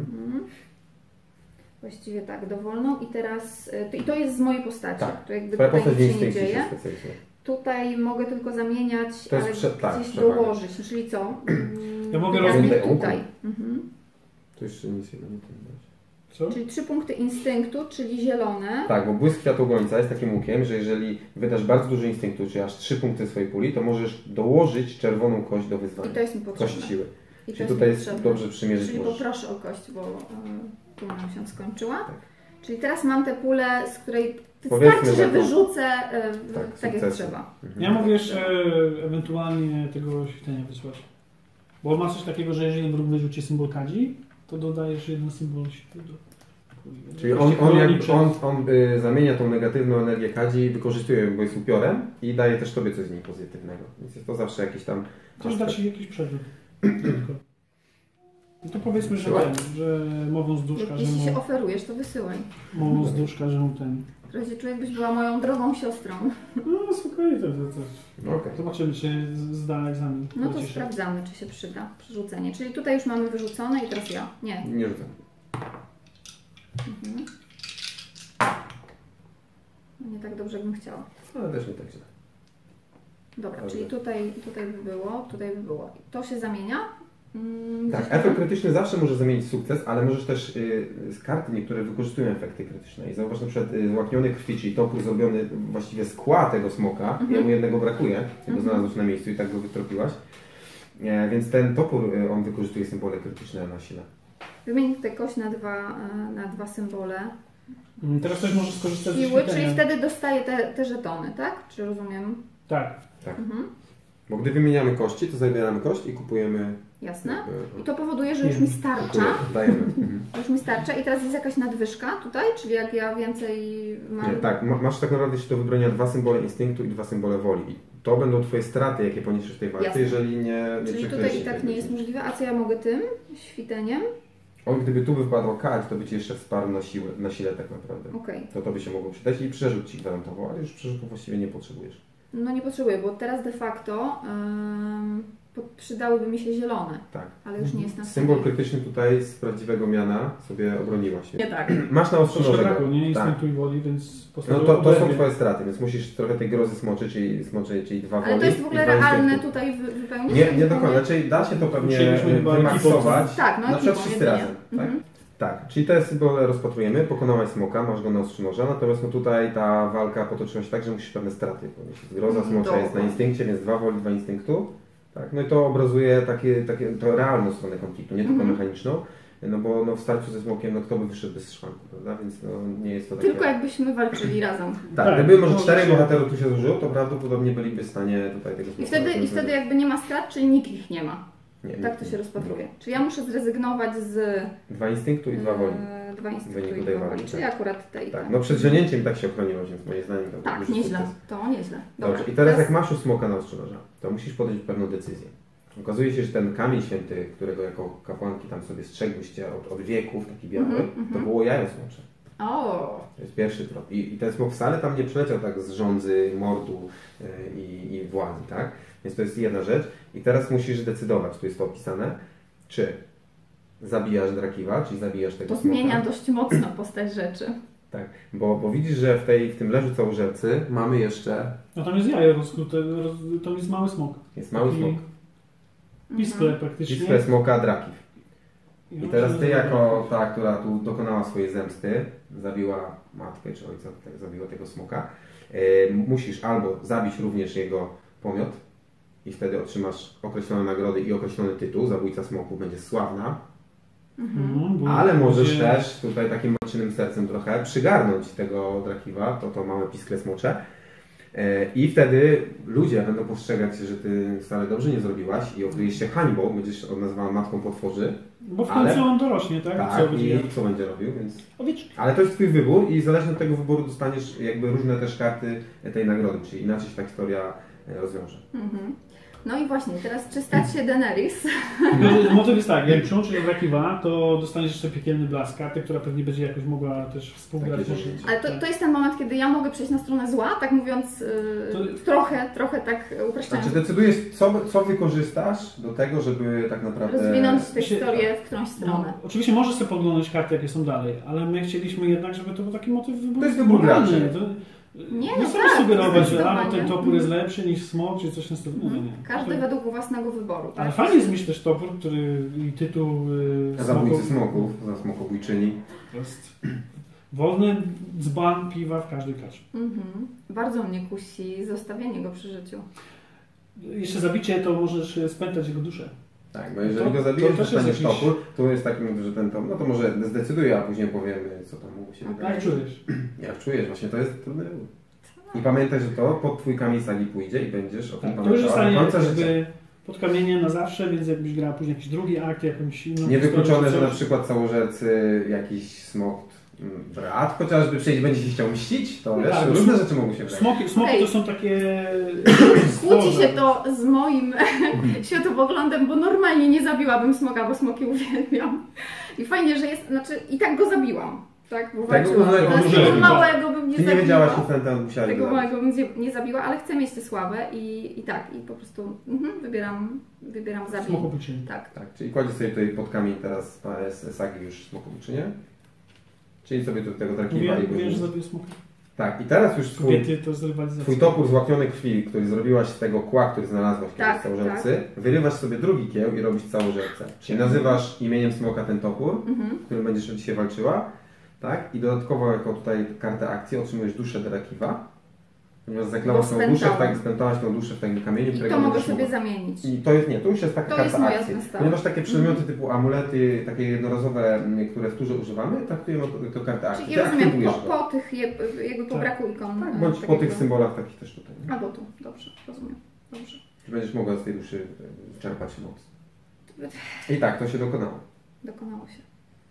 Właściwie tak, dowolną i teraz... I to jest z mojej postaci. Tak. To jakby Twoja tutaj postać nic się nie instynkcji dzieje. się specjalizuje. Tutaj mogę tylko zamieniać, To jest ale gdzieś przewaga. dołożyć. Czyli co? Ja mogę Dokładnie robić- tutaj. To jeszcze nic nie dać. Co? Czyli 3 punkty instynktu, czyli zielone. Tak, bo błysk kwiatogońca jest takim łukiem, że jeżeli wydasz bardzo dużo instynktu, czyli aż 3 punkty swojej puli, to możesz dołożyć czerwoną kość do wyzwania. I to jest mi potrzebne. Kość siły. I to Czyli tutaj mi jest potrzebne. dobrze przymierzyć Czyli możesz. poproszę o kość, bo tu nam się skończyła. Tak. Czyli teraz mam tę pulę, z której Powiedzmy, wystarczy, że że to- wyrzucę tak jak sukcesy. trzeba. Ja mogę jeszcze ewentualnie tego świecenia wysłać. Bo ma coś takiego, że jeżeli wróg wyrzuci symbol kadzi, to dodajesz jeden symbol światła do... Czyli on zamienia tą negatywną energię kadzi i wykorzystuje ją, bo jest upiorem i daje też tobie coś z niej pozytywnego. Więc jest to zawsze jakiś tam... Też da ci jakiś przerzut. Tylko. No to powiedzmy, że mową z duszka, że Jeśli się oferujesz, to wysyłaj. mową z duszka, że mu ten... Teraz się czuję, jakbyś była moją drogą siostrą. No spokojnie, to. Okej. Zobaczymy, czy zda egzamin. No to Pociszę. sprawdzamy, czy się przyda przerzucenie. Czyli tutaj już mamy wyrzucone i teraz ja. Nie. Nie rzucam. No nie tak dobrze, jakbym chciała. Ale też nie tak źle. Dobra, Dobrze. czyli tutaj by było, tutaj by było. To się zamienia. Tak, Gdzieś tam. efekt krytyczny zawsze może zamienić sukces, ale możesz też z karty niektóre wykorzystują efekty krytyczne. I zauważ na przykład złakniony krwi, czyli topór zrobiony właściwie z kła tego smoka, jemu jednego brakuje, jego znalazłeś na miejscu i tak go wytropiłaś. Więc ten topór, on wykorzystuje symbole krytyczne na sile. Wymienić tę kość na dwa symbole Teraz też możesz skorzystać ze siły, świecenia. czyli wtedy dostaję te żetony, tak? Czy rozumiem? Tak. Bo gdy wymieniamy kości, to zabieramy kość i kupujemy... Jasne. I to powoduje, że już mi starcza. Dajemy. Już mi starcza i teraz jest jakaś nadwyżka tutaj, czyli jak ja więcej mam... Nie, tak, masz tak naprawdę jeszcze do wybrania 2 symbole instynktu i 2 symbole woli. I to będą twoje straty, jakie poniesiesz w tej walce, Jasne. jeżeli nie Czyli przekręcisz tutaj i tak tego. nie jest możliwe. A co ja mogę tym świteniem? On gdyby tu wypadła kadź, to by ci jeszcze wsparł na sile tak naprawdę. Okej. To by się mogło przydać i przerzut ci gwarantował, ale już przerzutu właściwie nie potrzebujesz. No nie potrzebuję, bo teraz de facto przydałyby mi się zielone, Tak. ale już nie jest na Symbol stanie. krytyczny tutaj z prawdziwego miana sobie obroniłaś. Nie tak. Masz na ostrzu Troszkę nożego. brakło, nie? Tak. Instynktu i woli, więc No to są twoje straty, więc musisz trochę tej grozy smoczy, czyli 2 woli. Ale to jest w ogóle i 2 realne instynktu. tutaj wypełnić? Nie do końca, czyli da się to pewnie Musieliśmy chyba wymaksować. Tak, no na przykład ekipą, wszyscy jedynie. razem. Tak? Tak, czyli te symbole rozpatrujemy, pokonałaś smoka, masz go na ostrzu noża, natomiast no tutaj ta walka potoczyła się tak, że musisz pewne straty ponieść. Groza smocza jest na instynkcie, więc 2 woli, 2 instynktu. Tak? No i to obrazuje to realną stronę konfliktu, nie tylko mechaniczną. No bo no, w starciu ze smokiem, no kto by wyszedł bez szwanku, prawda? Więc no, nie jest to takie... Tylko jakbyśmy walczyli razem. Tak, gdyby może 4 bohaterów tu się zużyło, to prawdopodobnie byliby w stanie tutaj tego I wtedy jakby nie ma strat, czyli nikt ich nie ma. Nie, Tak to się rozpatruje. Czy ja muszę zrezygnować z 2 instynktu i 2 woli. 2 instynktu Wyniku i tej 2 woli, woli, czyli akurat tej. Tak, no przed żenięciem tak się ochroniłaś, więc moim zdaniem to Tak, duży nieźle. sukces. To nieźle. Dobrze, i teraz jak masz już smoka na ostrzu noża, to musisz podjąć pewną decyzję. Okazuje się, że ten kamień święty, którego jako kapłanki tam sobie strzegłyście od wieków, taki biały, to było jajo smocze. O, To jest pierwszy trop. I ten smok wcale tam nie przyleciał tak z rządzy, mordu i władzy, tak? Więc to jest jedna rzecz. I teraz musisz zdecydować, tu jest to opisane, czy zabijasz Drakiwa, czyli zabijasz tego to smoka. zmienia dość mocno postać rzeczy. Tak, bo widzisz, że w tym leżu całożercy mamy jeszcze... No tam jest jajo rozkute, tam jest mały smok. Jest mały smok. Piskle praktycznie. Piskle smoka Drakiw. I on teraz się ty nazywa jako Drakiw. ta, która tu dokonała swojej zemsty, zabiła matkę czy ojca, zabiła tego smoka, musisz albo zabić również jego pomiot i wtedy otrzymasz określone nagrody i określony tytuł, zabójca smoków będzie sławna, Bo ale możesz będzie- też tutaj takim matczynym sercem trochę przygarnąć tego Drakiwa, to małe piskle smocze. I wtedy ludzie będą postrzegać, że ty wcale dobrze nie zrobiłaś i okryjesz się hańbą, będziesz nazywała matką potworzy. Bo w ale- końcu on dorośnie, tak? Tak, Co będzie i jadł? co będzie robił, więc... Owieczki. Ale to jest twój wybór i zależnie od tego wyboru dostaniesz jakby różne też karty tej nagrody, czyli inaczej się ta historia rozwiąże. No i właśnie, teraz czy stać się Daenerys? Motyw jest tak, jak przyłączysz do Drakiwa, to dostaniesz jeszcze piekielny blask, kartę, która pewnie będzie jakoś mogła też współgrać. Takie może. Ale to jest ten moment, kiedy ja mogę przejść na stronę zła, tak mówiąc trochę tak upraszczając. Znaczy decydujesz, co wykorzystasz do tego, żeby tak naprawdę... Rozwinąć tę się- historię w którąś stronę. No, oczywiście możesz sobie podglądać karty, jakie są dalej, ale my chcieliśmy jednak, żeby to był taki motyw wyboru. To jest wybór moralny. graczy. Nie, nie no chcemy tak, sugerować, że zdecydowanie. ten topór jest lepszy niż smok, czy coś na stylu. Nie. Każdy To- według własnego wyboru. Ale Tak? fajnie jest mieć też topór, który i tytuł Zabójcy smoków, za smokobójczyni. To jest wolny dzban piwa w każdej kaczy. Bardzo mnie kusi zostawienie go przy życiu. Jeszcze zabicie, to możesz spętać jego duszę. Tak, bo jeżeli To- go zabijesz, to też dostaniesz jest jakiś- topór, to jest takim, że ten topór, no to może zdecyduje, a później powiemy, co tam mógł się Okej. wydarzyć. Jak czujesz? Jak czujesz, właśnie to jest trudny wybór. I pamiętaj, że to pod twój kamień sagi pójdzie i będziesz o tym Tak, to już pamiętała do zostanie końca życia. jakby pod kamieniem na zawsze, więc jakbyś grała później jakiś drugi akt, jakąś inną Niewykluczone, historię, że na coś- przykład całożercy jakiś smok brat chociażby przyjdzie, będzie się chciał mścić, to wiesz, Tak, różne rzeczy mogą się wydarzyć. Smoki Okej. to są takie... Kłóci się to z moim światopoglądem, bo normalnie nie zabiłabym smoka, bo smoki uwielbiam. I fajnie, że jest, znaczy i tak go zabiłam. Tak, bo Tego walczyłam. małego Ale może tego nie. małego bym nie Ty nie zabiła. wiedziałaś incentem, musiałaś Tego go zabić. małego bym nie zabiła, ale chcę mieć tę sławę i tak, i po prostu wybieram zabić. Smokopyczyny. Tak. Tak, czyli kładziesz sobie tutaj pod kamień teraz sagi już smokobójczynię. Czyli sobie do tego Drakiwa i Mówiłem, że go... zabiję smoka. Tak, i teraz już Kobiety to jest rywalizacja. twój topór z łaknionej krwi, który zrobiłaś z tego kła, który znalazłaś Tak, w całożercy, wyrywasz sobie drugi kieł i robisz całożercę. Czyli nazywasz imieniem smoka ten topór, którym będziesz dzisiaj walczyła, tak? I dodatkowo jako tutaj kartę akcji otrzymujesz duszę Drakiwa, ponieważ zaklałaś Bo tą duszę, spętałam. spętałaś tą duszę w takim kamieniu, I którego to mogę będziesz sobie mogła. zamienić. I to jest, nie, to już jest taka To jest karta moja akcji. zemsta. Ponieważ takie przedmioty typu amulety, takie jednorazowe, które w turze używamy, traktujemy to kartę akcji. Czyli Ty ja rozumiem, aktywujesz po go. tych, jakby po Tak. braku ikon. Tak, bądź po tych symbolach takich też tutaj. Nie? Albo tu, dobrze, rozumiem. Dobrze. Będziesz mogła z tej duszy czerpać moc. I tak, to się dokonało. Dokonało się.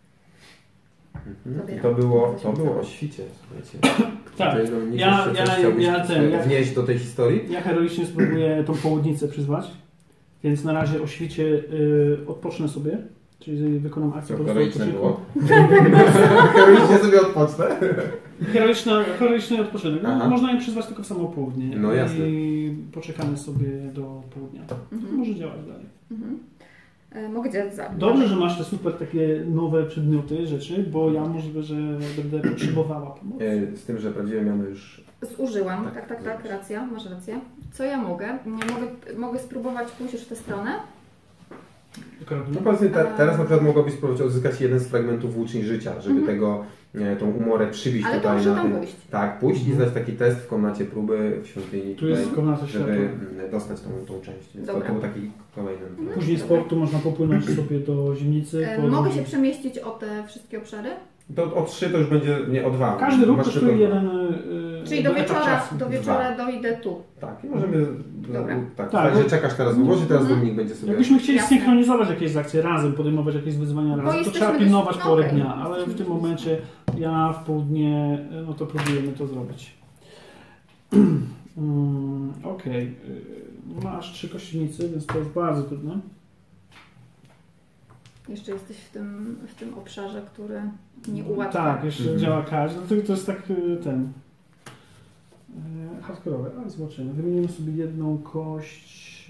I to było o świcie, słuchajcie. Tak. Tutaj Dominik Ja- jeszcze ja- coś chciałbyś ja ten, ja- wnieść do tej historii? Ja heroicznie spróbuję tą południcę przyzwać, więc na razie o świcie odpocznę sobie, czyli wykonam akcję Co, po prostu heroiczne odpoczynku. było? Heroicznie sobie odpocznę. Heroiczny odpoczynek. No, Aha. można ją przyzwać tylko w samo południe. No jasne. I poczekamy sobie do południa. Może działać dalej. Mogę cię zabić. Dobrze, że masz te super takie nowe przedmioty, rzeczy, bo ja możliwe, że będę potrzebowała pomocy. Z tym, że prawdziwe miano już... Zużyłam, Tak, tak, racja, masz rację. Co ja mogę? Mogę spróbować pójść już w tę stronę. No powiedzmy, teraz na przykład mogłabyś spróbować odzyskać jeden z fragmentów włóczni życia, żeby tą umorę przybić Ale to tutaj muszę na tam ten... pójść. Tak, pójść i zdać taki test w komnacie próby w świątyni Tu jest komnata żeby światła. dostać tą część. Więc to Dobra. był taki kolejny... Później z portu można popłynąć sobie do zimnicy. Mogę się przemieścić o te wszystkie obszary? To o 3 to już będzie, nie o 2. Każdy ruch kosztuje jeden. Czyli do etap czasu. wieczora dojdę tu. Tak, i możemy. Dobra. Tak, że czekasz teraz w obozie, teraz Dominik będzie sobie. Jakbyśmy chcieli Jasne. synchronizować jakieś akcje razem, podejmować jakieś wyzwania razem, to jesteśmy trzeba pilnować dość- porę okej. dnia, ale w tym momencie ja w południe, no to próbujemy to zrobić. Okej. Masz 3 kościelnicy, więc to jest bardzo trudne. Jeszcze jesteś w tym obszarze, który nie ułatwia. Tak, jeszcze działa każdy, dlatego to jest tak ten hardkorowe, ale zobaczymy. Wymienimy sobie jedną kość.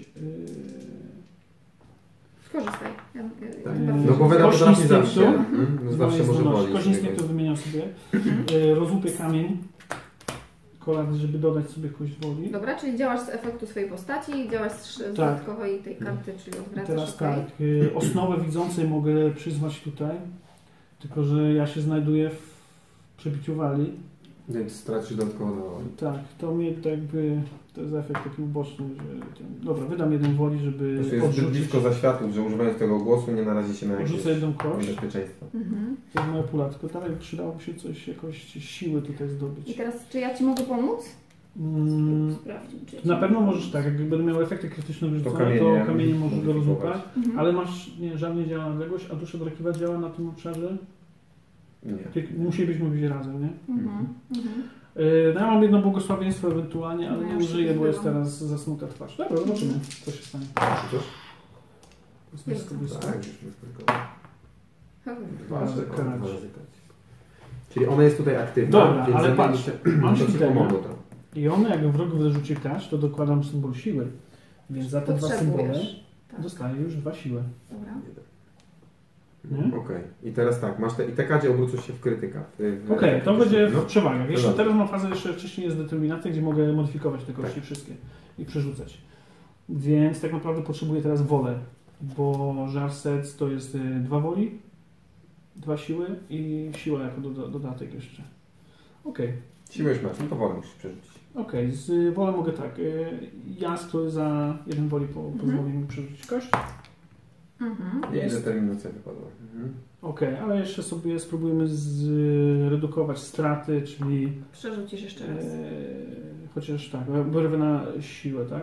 Skorzystaj. No bo wiadomo, Kość potrafi instynktu. zawsze. Zawsze może wolić. Kość instynktu wymieniam sobie. Rozłupię kamień. Kolat, żeby dodać sobie kość woli. Dobra, czyli działasz z efektu swojej postaci, działasz z dodatkowej tej karty, czyli I odwracasz. teraz okej. tak, osnowę widzącej mogę przyzwać tutaj, tylko że ja się znajduję w przebiciu wali. Więc stracisz dodatkowo na woli. Tak, to mnie to jakby, to jest efekt taki uboczny, że dobra, wydam jeden woli, żeby To jest zbyt odrzucić. blisko zaświatów, że używając tego głosu nie narazi się na jakieś Odrzucę jedną kość, niebezpieczeństwo. to jest moja pula, tylko dalej przydałoby się coś, jakoś siły tutaj I zdobyć. teraz, czy ja Ci mogę pomóc? Sprawdźmy, czy ja ci Na pewno mogę możesz tak, jak będę miał efekty krytyczne wyrzucone, kamienie to kamienie możesz go modyfikować. rozłupać, Mhm. ale masz, nie, żadnie działa odległość, a dusza drakiwa działa na tym obszarze? Nie. Musielibyśmy być razem, nie? Mhm. No ja mam jedno błogosławieństwo ewentualnie, ale No, nie ja już użyję, bo jest byłam. teraz zasnuta twarz. Dobra, zobaczymy, co się stanie. Czy coś? Jest blisko, blisko. Tak, już blisko. Bardzo Dwa karać. razy tak. Czyli ona jest tutaj aktywna, Dobra, więc ale zamieni patrz, się, mam to ci ćwiczenia. pomogło to. I one, jak wrogu wyrzuci kasz, to dokładam symbol siły. Więc za te dwa symbole Potrzebujesz. Tak. dostaję już 2 siły. Dobra. Nie? Okej. I teraz tak, masz te kadzie obrócą się w krytyka. Okej, to będzie No. w przewagach. Jeszcze Dobra. teraz mam fazę, jeszcze wcześniej jest determinacja, gdzie mogę modyfikować te kości Tak. wszystkie i przerzucać. Więc tak naprawdę potrzebuję teraz wolę, bo żar serc to jest 2 woli, 2 siły i siła jako dodatek jeszcze. Okej. Siłę już masz, no to wolę musisz przerzucić. Okej, z wolą mogę tak. Jask, który za 1 woli pozwoli mi przerzucić kość. Mhm. I Jest. determinacja wypadła. Okej, ale jeszcze sobie spróbujemy zredukować straty, czyli Przerzucisz jeszcze raz. chociaż tak, wyrwę na siłę, tak?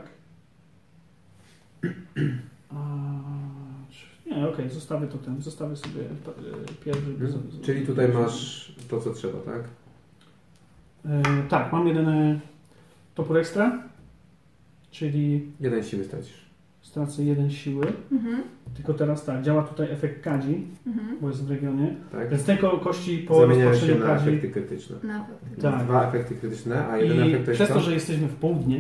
Nie, okej, zostawię sobie pierwszy. Czyli tutaj masz to, co trzeba, tak? Tak, mam jeden topór ekstra, czyli 1 siły stracisz. stracę 1 siły. Mhm. Tylko teraz tak, działa tutaj efekt kadzi, Mhm. bo jest w regionie. Tak? Więc te kości po Zamieniają się rozpatrzeniu na kadzi. efekty krytyczne. Na Tak. 2 efekty krytyczne, a jeden I efekt to jest przez to, co? że jesteśmy w południe,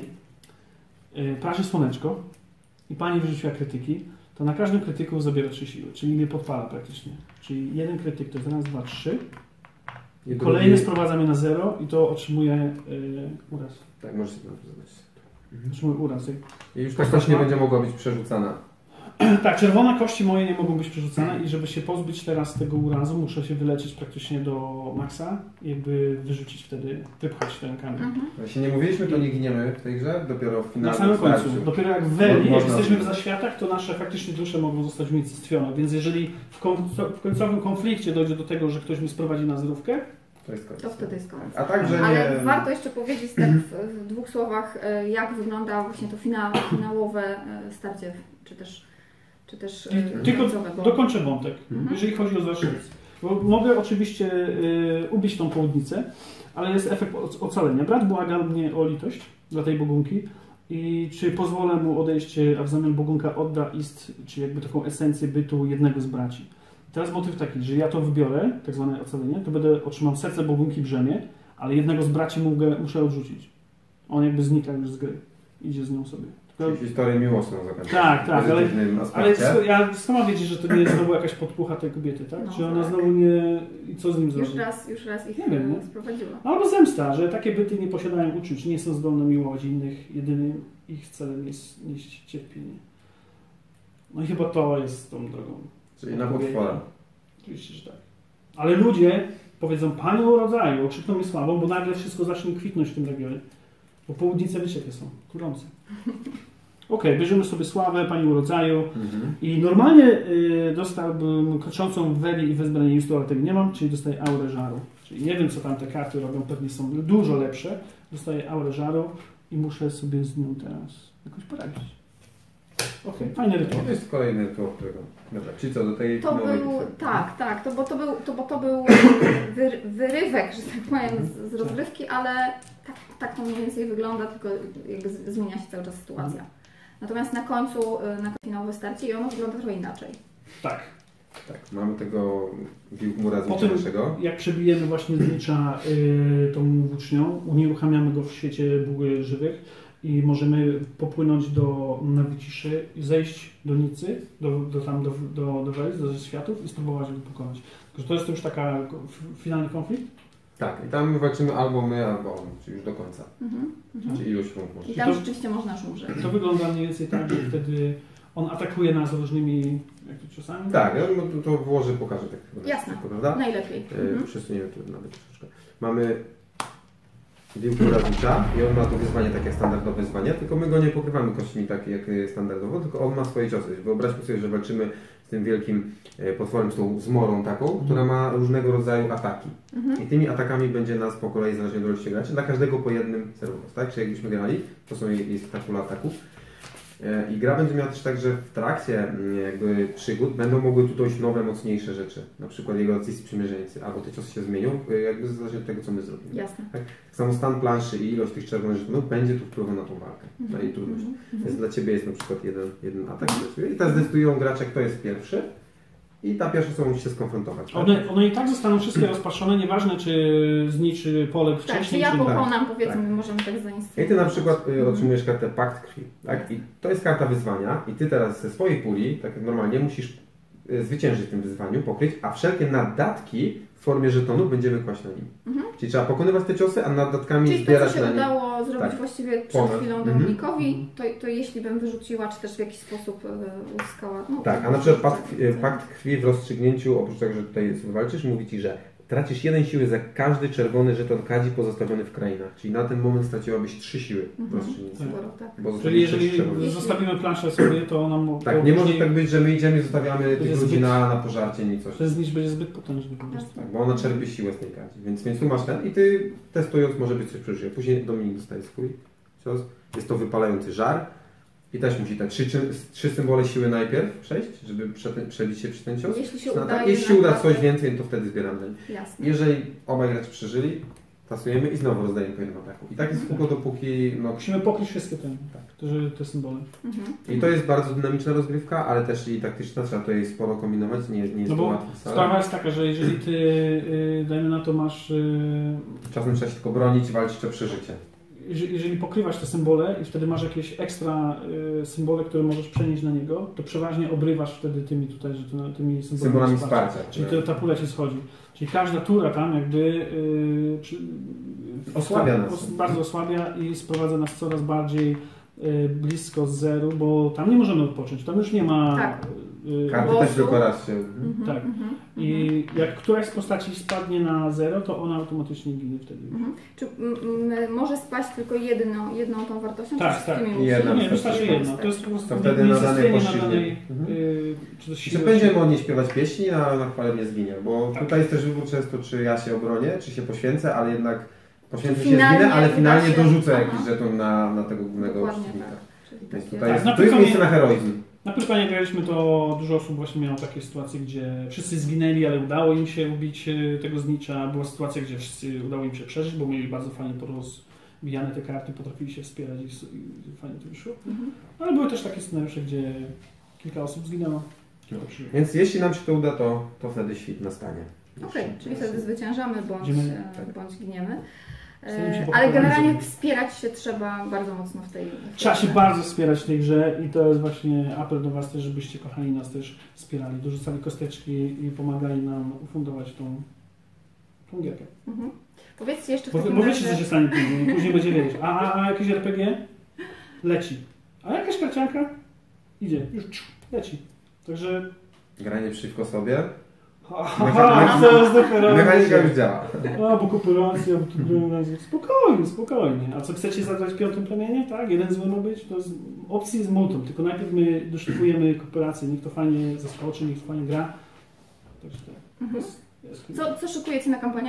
praży słoneczko i pani wyrzuciła krytyki, to na każdym krytyku zabiera 3 siły, czyli mnie podpala praktycznie. Czyli jeden krytyk to jest raz, 2, 3. I Kolejny drugi- sprowadza mnie na 0 i to otrzymuje uraz. Tak, możesz sobie zadać. Otrzymuję uraz. I już ta kość nie będzie mogła być przerzucana. Tak, czerwone kości moje nie mogą być przerzucane i żeby się pozbyć teraz tego urazu, muszę się wyleczyć praktycznie do maksa i jakby wyrzucić wtedy, wypchać ten kamień. Mhm. Jeśli nie mówiliśmy, to nie giniemy w tej grze, dopiero w finale. Na samym końcu. Dopiero jak w Weli, jak Można- jesteśmy w zaświatach, to nasze faktycznie dusze mogą zostać unicestwione. Więc jeżeli w końcowym konflikcie dojdzie do tego, że ktoś mi sprowadzi na zerówkę, To jest koniec. To wtedy jest koniec. A także Ale nie... warto jeszcze powiedzieć tak w 2 słowach, jak wygląda właśnie to finałowe starcie, czy też tylko końcowe, bo- dokończę wątek, Mhm. jeżeli chodzi o zaszczyt. Bo mogę oczywiście ubić tą południcę, ale jest efekt ocalenia. Brat błaga mnie o litość dla tej bogunki i czy pozwolę mu odejść, a w zamian bogunka odda ist, czy jakby taką esencję bytu jednego z braci. Teraz motyw taki, że ja to wybiorę, tak zwane ocalenie, to będę otrzymał serce bogunki brzemię, ale jednego z braci muszę odrzucić. On jakby znika już z gry. Idzie z nią sobie. Tylko, Historię miłosną zakończyć. Tak, tak, w pozytywnym ale aspekcie. ja sama wiecie, że to nie jest znowu jakaś podpucha tej kobiety, tak? No, Czy ona tak. znowu nie... I co z nim zrobi? Już raz ich Nie wiem, nie? sprowadziła. Albo zemsta, że takie byty nie posiadają uczuć, nie są zdolne miłować innych, jedynym ich celem jest nieść cierpienie. No i chyba to jest tą drogą. Czyli na potwora. Oczywiście, że tak. Ale ludzie powiedzą, Panu rodzaju, okrzykną mnie sławą, bo nagle wszystko zacznie kwitnąć w tym regionie. Bo południce wiecie jakie są, kurące. Okej, bierzemy sobie sławę, pani urodzaju i normalnie dostałbym kroczącą w Weli i wezbranienstwo, ale tego nie mam, czyli dostaję aurę żaru. Czyli nie wiem, co tam te karty robią, pewnie są dużo lepsze. Dostaję aurę żaru i muszę sobie z nią teraz jakoś poradzić. Okej, fajny rytuał. To jest kolejny rytuał, którego... Dobra, czyli co, do tej To nowej był, bitwy? tak, to był wyrywek, że tak powiem, z rozgrywki, ale tak to mniej więcej wygląda, tylko jakby zmienia się cały czas sytuacja. Natomiast na końcu finałowe starcie i ono wygląda trochę inaczej. Tak. Tak, mamy tego Wilkmura z Potem, naszego. jak przebijemy właśnie znicza tą włócznią, unieruchamiamy go w świecie buły żywych i możemy popłynąć na Wyciszy i zejść do Nicy, do Welis, do światów i spróbować go pokonać. Także to jest już taka finalny konflikt? Tak, i tam walczymy albo my, albo on, czyli już do końca. Czyli ilość punktów. I tam rzeczywiście można już umrzeć. To wygląda mniej więcej tak, że wtedy on atakuje nas różnymi ciosami? Tak, ja to włożę, pokażę tak chyba. Jasne, prawda? najlepiej. Przesuniemy tu nawet troszeczkę. Mamy Wilkmura Znicza i on ma to wyzwanie takie standardowe wyzwanie, tylko my go nie pokrywamy kośćmi tak jak standardowo, tylko on ma swoje ciosy. Wyobraźmy sobie, że walczymy z tym wielkim potworem, z tą zmorą taką, która ma różnego rodzaju ataki. I tymi atakami będzie nas po kolei, zależnie od ilości graczy, dla każdego po jednym serwować, tak? Czyli jakbyśmy grali, to są jest ta pula ataków. I gra będzie miała też tak, że w trakcie jakby przygód będą mogły tu dojść nowe, mocniejsze rzeczy. Na przykład jego jacyś sprzymierzeńcy, albo te ciosy się zmienią, jakby zależnie od tego, co my zrobimy. Jasne. Tak samo stan planszy i ilość tych czerwonych żetonów będzie tu wpływał na tą walkę, na jej trudność. Więc dla Ciebie jest na przykład jeden atak i teraz decydują gracze, kto jest pierwszy. I ta pierwsza osoba musi się skonfrontować. Tak? One i tak zostaną wszystkie rozpatrzone, nieważne czy zniczy poległ Tak, wcześniej, czy ja czy pokonam, powiedzmy, możemy tak zainstalować. I Ty na przykład otrzymujesz kartę Pakt Krwi. Tak? I to jest karta wyzwania i Ty teraz ze swojej puli, tak jak normalnie, musisz zwyciężyć w tym wyzwaniu, pokryć, a wszelkie naddatki w formie żetonów będziemy kłaść na nim. Czyli trzeba pokonywać te ciosy, a naddatkami czyli zbierać to, co się na nim. udało zrobić właściwie przed chwilą Dominikowi, to jeśli bym wyrzuciła, czy też w jakiś sposób uzyskała... No, tak, a na przykład pakt krwi w rozstrzygnięciu, oprócz tego, że tutaj sobie walczysz, mówi Ci, że tracisz 1 siły za każdy czerwony żeton kadzi pozostawiony w krainach. Czyli na ten moment straciłabyś 3 siły w rozstrzygnięciu. Tak. Czyli jeżeli zostawimy planszę sobie, to nam... Tak, nie może tak być, że my idziemy i zostawiamy tych ludzi na pożarcie, nic coś. Ten znicz będzie zbyt potężny po prostu. Tak, bo ona czerpie siłę z tej kadzi. Więc tu masz ten i Ty testując może być coś przeżyje. Później Dominik dostaje swój cios. Jest to wypalający żar. I też musi te 3 symbole siły najpierw przejść, żeby przebić się przy ten cios. Jeśli się uda coś więcej, to wtedy zbieramy. Jasne. Jeżeli obaj gracze przeżyli, tasujemy i znowu rozdajemy po jednym ataku. I tak jest tylko dopóki... Musimy pokryć wszystkie te symbole. I to jest bardzo dynamiczna rozgrywka, ale też i taktyczna, trzeba tutaj sporo kombinować, nie jest to łatwe. Sprawa jest taka, że jeżeli Ty, dajmy na to, masz... Czasem trzeba się tylko bronić, walczyć o przeżycie. Jeżeli pokrywasz te symbole i wtedy masz jakieś ekstra symbole, które możesz przenieść na niego, to przeważnie obrywasz wtedy tymi symbolami wsparcia. Czyli ta pula Ci schodzi. Czyli każda tura tam jakby osłabia nas. Bardzo osłabia i sprowadza nas coraz bardziej blisko zeru, bo tam nie możemy odpocząć. Tam już nie ma... Tak. Karty też tylko raz się... Tak. I jak któraś z postaci spadnie na 0, to ona automatycznie ginie wtedy. Czy może spaść tylko jedną tą wartością? Tak, tak. Nie, wystarczy jedna. To jest po prostu wtedy na danej płaszczyźnie. Czy będziemy od niej śpiewać pieśni, a na chwale nie zginie. Bo tutaj jest też wybór często, czy ja się obronię, czy się poświęcę, ale jednak poświęcę się, zginę, ale finalnie dorzucę jakiś żeton na tego głównego przeciwnika. Więc tutaj to jest miejsce na heroizm. Na Prytanie graliśmy, to dużo osób właśnie miało takie sytuacje, gdzie wszyscy zginęli, ale udało im się ubić tego znicza. Była sytuacja, gdzie wszyscy udało im się przeżyć, bo mieli bardzo fajnie porozbijane te karty, potrafili się wspierać i fajnie to wyszło. Ale były też takie scenariusze, gdzie kilka osób zginęło. Więc jeśli nam się to uda, to wtedy świt nastanie. Okej, czyli wtedy zwyciężamy bądź giniemy. się Ale generalnie wspierać się trzeba bardzo mocno w tej Trzeba się bardzo wspierać w tej grze i to jest właśnie apel do Was też, żebyście kochani nas też wspierali, dorzucali kosteczki i pomagali nam ufundować tą gierkę. Mhm. Powiedzcie jeszcze w Bo takim wiecie, co się stanie później będzie wiedzieć. A jakieś RPG? Leci. A jakaś karcianka? Idzie. Już leci. Także... Granie przeciwko sobie. Aha, co z dopiero Mechanika już działa. A, bo kooperacja, bo to spokojnie, spokojnie. A co chcecie zagrać w piątym plemienie, tak? Jeden zły ma być? To jest, opcji jest multum, tylko najpierw my doszlifujemy kooperację, niech to fajnie zaskoczy, niech to fajnie gra. Także tak. Co szykujecie na kampanię?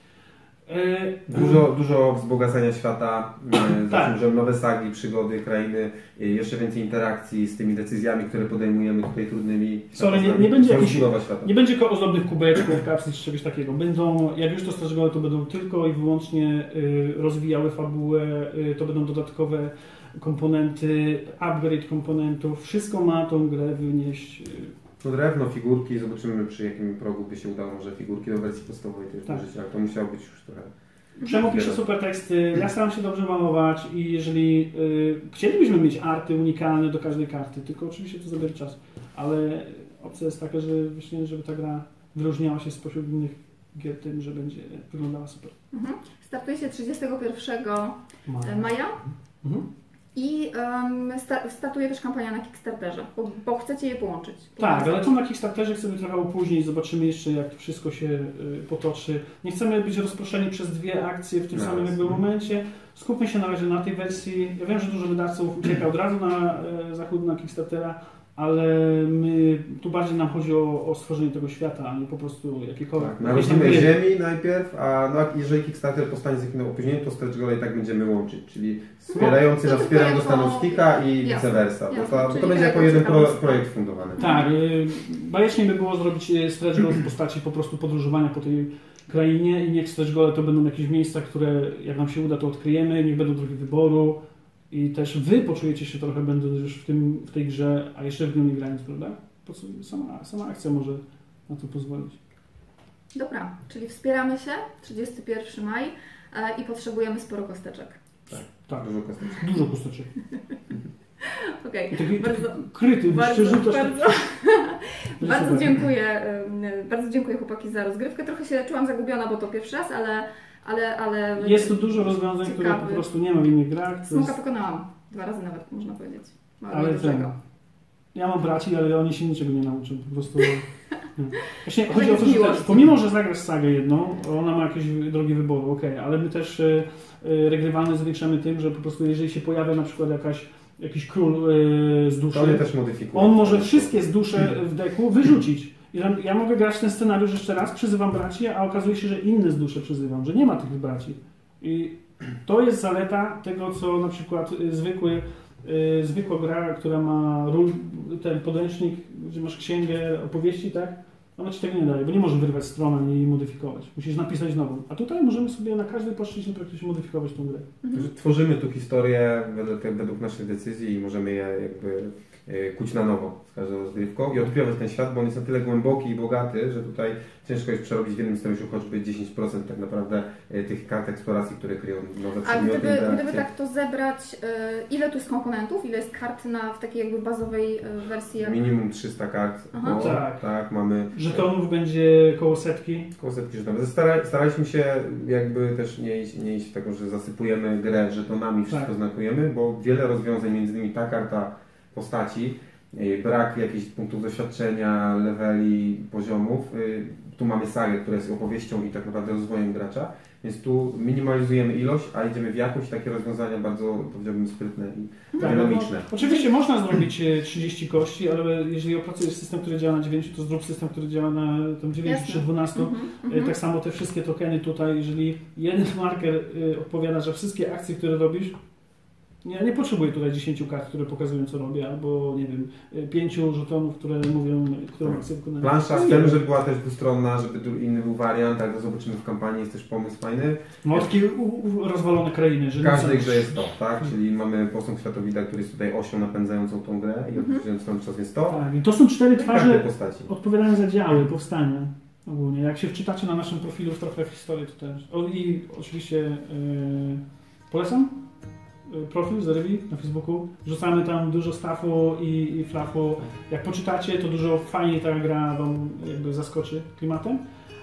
Dużo wzbogacania świata, że nowe sagi, przygody, krainy, jeszcze więcej interakcji z tymi decyzjami, które podejmujemy tutaj trudnymi. Nie będzie ozdobnych kubeczków, kapsli czy czegoś takiego. Będą, jak już to strategowe, to będą tylko i wyłącznie rozwijały fabułę, to będą dodatkowe komponenty, upgrade komponentów. Wszystko ma tą grę wynieść. No drewno, figurki, zobaczymy przy jakim progu by się udało, może figurki do wersji podstawowej też użyć, ale to musiało być już trochę... Przemo pisze super teksty, ja staram się dobrze malować i jeżeli chcielibyśmy mieć arty unikalne do każdej karty, tylko oczywiście to zabiera czas, ale opcja jest taka, że właśnie, żeby ta gra wyróżniała się spośród innych gier tym, że będzie wyglądała super. Startuje się 31 maja. I startuje też kampania na Kickstarterze, bo chcecie je połączyć. Tak, ale to na Kickstarterze chcemy trochę opóźnić, zobaczymy jeszcze jak wszystko się potoczy. Nie chcemy być rozproszeni przez dwie akcje w tym samym jakby momencie. Skupmy się na razie na tej wersji. Ja wiem, że dużo wydawców ucieka od razu na zachód na Kickstartera, ale tu bardziej nam chodzi o stworzenie tego świata, a nie po prostu jakiekolwiek... Tak, narodzimy ziemi najpierw, a jeżeli Kickstarter powstanie z jakimś opóźnieniem, to stretch goal i tak będziemy łączyć, czyli wspierający na wspieranie dostaną stika i vice versa, bo to będzie jako jeden projekt fundowany. Tak, bajecznie by było zrobić stretch goal w postaci po prostu podróżowania po tej krainie i niech stretch goal to będą jakieś miejsca, które jak nam się uda to odkryjemy, niech będą drogi wyboru. I też wy poczujecie się trochę będąc już w tej grze, a jeszcze w nią nie grając, prawda? Po co sama akcja może na to pozwolić. Dobra, czyli wspieramy się, 31 maj i potrzebujemy sporo kosteczek. Tak. Dużo kosteczek. Okej, bardzo dziękuję chłopaki za rozgrywkę. Trochę się czułam zagubiona, bo to pierwszy raz, ale jest tu dużo rozwiązań, które po prostu nie ma w innych grach. Smoka pokonałam 2 razy nawet, można powiedzieć. Ja mam braci, ale oni się niczego nie nauczą, po prostu... Właśnie chodzi o to, że pomimo, że zagrasz sagę jedną, ona ma jakieś drogi wyboru, ale my też regrywalność zwiększamy tym, że po prostu jeżeli się pojawia na przykład jakiś król z duszy, on może wszystkie z duszy w deku wyrzucić. Ja mogę grać ten scenariusz jeszcze raz, przyzywam braci, a okazuje się, że inne z duszy przyzywam, że nie ma tych braci. I to jest zaleta tego, co na przykład zwykła gra, która ma ten podręcznik, gdzie masz księgę opowieści, tak? Ona ci tego nie daje, bo nie możesz wyrwać stron ani jej modyfikować. Musisz napisać nową. A tutaj możemy sobie na każdej płaszczyźnie praktycznie modyfikować tą grę. Tworzymy tu historię według naszych decyzji i możemy je jakby kuć na nowo z każdą rozgrywką i odkrywać ten świat, bo on jest na tyle głęboki i bogaty, że tutaj ciężko jest przerobić w jednym scenariuszu choćby 10% tak naprawdę tych kart eksploracji, które kryją nowe przedmioty. A gdyby tak to zebrać, ile tu jest komponentów, ile jest kart w takiej jakby bazowej wersji? Minimum 300 kart. Tak, mamy. Żetonów będzie koło setki. Koło setki żetonów. Staraliśmy się jakby też nie iść w tego, że zasypujemy grę żetonami, wszystko znakujemy, bo wiele rozwiązań, między innymi ta karta postaci, brak jakichś punktów doświadczenia, leveli, poziomów. Tu mamy sagę, która jest opowieścią i tak naprawdę rozwojem gracza, więc tu minimalizujemy ilość, a idziemy w jakość, takie rozwiązania bardzo, powiedziałbym, sprytne i dynamiczne. Oczywiście można zrobić 30 kości, ale jeżeli opracujesz system, który działa na 9, to zrób system, który działa na 9 czy 12. Tak samo te wszystkie tokeny tutaj, jeżeli jeden marker odpowiada za wszystkie akcje, które robisz, ja nie potrzebuję tutaj 10 kart, które pokazują, co robię, albo nie wiem, 5 żetonów, które mówią, którą akcję wykonałem. Plansza chcemy, żeby była też dwustronna, żeby inny był wariant, ale to zobaczymy w kampanii, jest też pomysł fajny. No takie rozwalone krainy. Że w każdej grze jest to, tak? Czyli mamy posąg światowida, który jest tutaj osią napędzającą tą grę i odpisując cały czas jest to. Tak, i to są 4 twarze odpowiadają za działy, powstania. Ogólnie. Jak się wczytacie na naszym profilu trochę w historię, to też. I oczywiście polecam profil Zerywi na Facebooku. Wrzucamy tam dużo staffu i flafu. Jak poczytacie, to dużo fajniej ta gra wam jakby zaskoczy klimatem.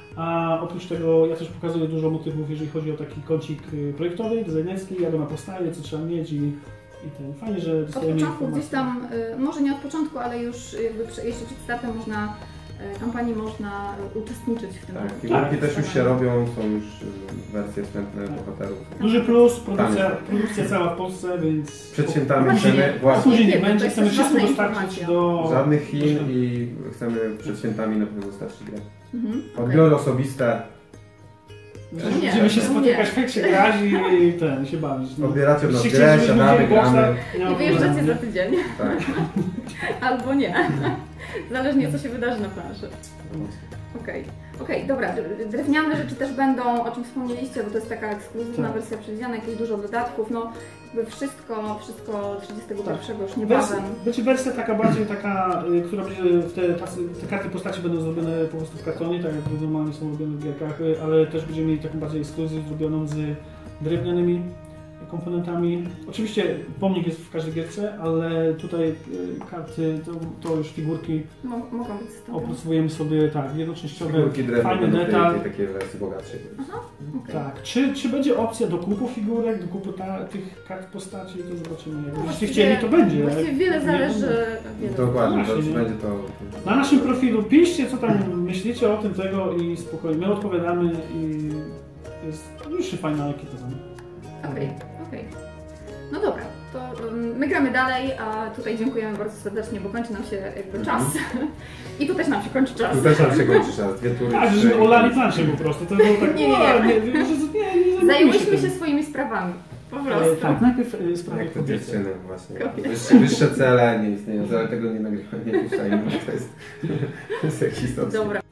A oprócz tego ja też pokazuję dużo motywów, jeżeli chodzi o taki kącik projektowy, designerski, jak ona powstaje, co trzeba mieć i ten. Fajnie, że dostajemy od początku gdzieś tam, może nie od początku, ale już jakby jeszcze przed startem można kampanii można uczestniczyć w tym. Tak, roku. figurki też już się robią, są już wersje wstępne bohaterów. Duży plus, produkcja cała w Polsce, więc... Przed świętami Właśnie, chcemy, właśnie, Później nie to będzie, jest chcemy też wszystko ważna dostarczyć informacja. do... żadnych Chin i chcemy przed świętami na pewno dostarczyć grę. Mhm, Odbiory osobiste, Nie, Będziemy się nie. spotykać, jak się grać i się bawić. No. odbieracie od nas Jeśli grę, chcielibyśmy siadamy, wziąć boxa, gramy. nie ma I wyjeżdżacie problemu. za tydzień. Tak. Albo nie. Zależnie co się wydarzy na planszy. Okej, dobra. Drewniane rzeczy też będą, o czym wspomnieliście, bo to jest taka ekskluzywna Tak. wersja przewidziana, jakieś dużo dodatków, no jakby wszystko 31 już Wersja, niebawem. będzie wersja taka bardziej taka, która będzie, te karty postaci będą zrobione po prostu w kartonie, tak jak normalnie są robione w gierkach, ale też będziemy mieli taką bardziej ekskluzję zrobioną z drewnianymi komponentami. Oczywiście pomnik jest w każdej gierce, ale tutaj karty, to już figurki Mogą być z tym. opracowujemy sobie tak, jednoczęściowe, Figurki drewniane fajny będą w detal. tej takiej wersji bogatszej. Okej. Tak, czy będzie opcja dokupu figurek, dokupu tych kart postaci, to zobaczymy. No Jeśli właściwie- chcieli, to będzie. Właściwie wiele Nie zależy. Dokładnie, Właśnie, to nie? będzie to... Na naszym profilu piszcie, co tam myślicie o tym, tego i spokojnie. My odpowiadamy i jest już fajna ekipa. Okej. No dobra, to my gramy dalej, a tutaj dziękujemy bardzo serdecznie, bo kończy nam się jakby czas. I tu też nam się kończy czas. Tu też nam się kończy czas, 2 tury. Tak, 3 żeśmy i- olali planszę po prostu. To było tak, Nie. nie Zajęłyśmy się tym. swoimi sprawami. Po prostu. Tak, najpierw sprawy Jak te kobiece. dziewczyny właśnie. Kobiety. Wyższe cele nie istnieją, ale tego nie nagrywamy, nie puszczajmy. To jest jakiś istotny. Dobra.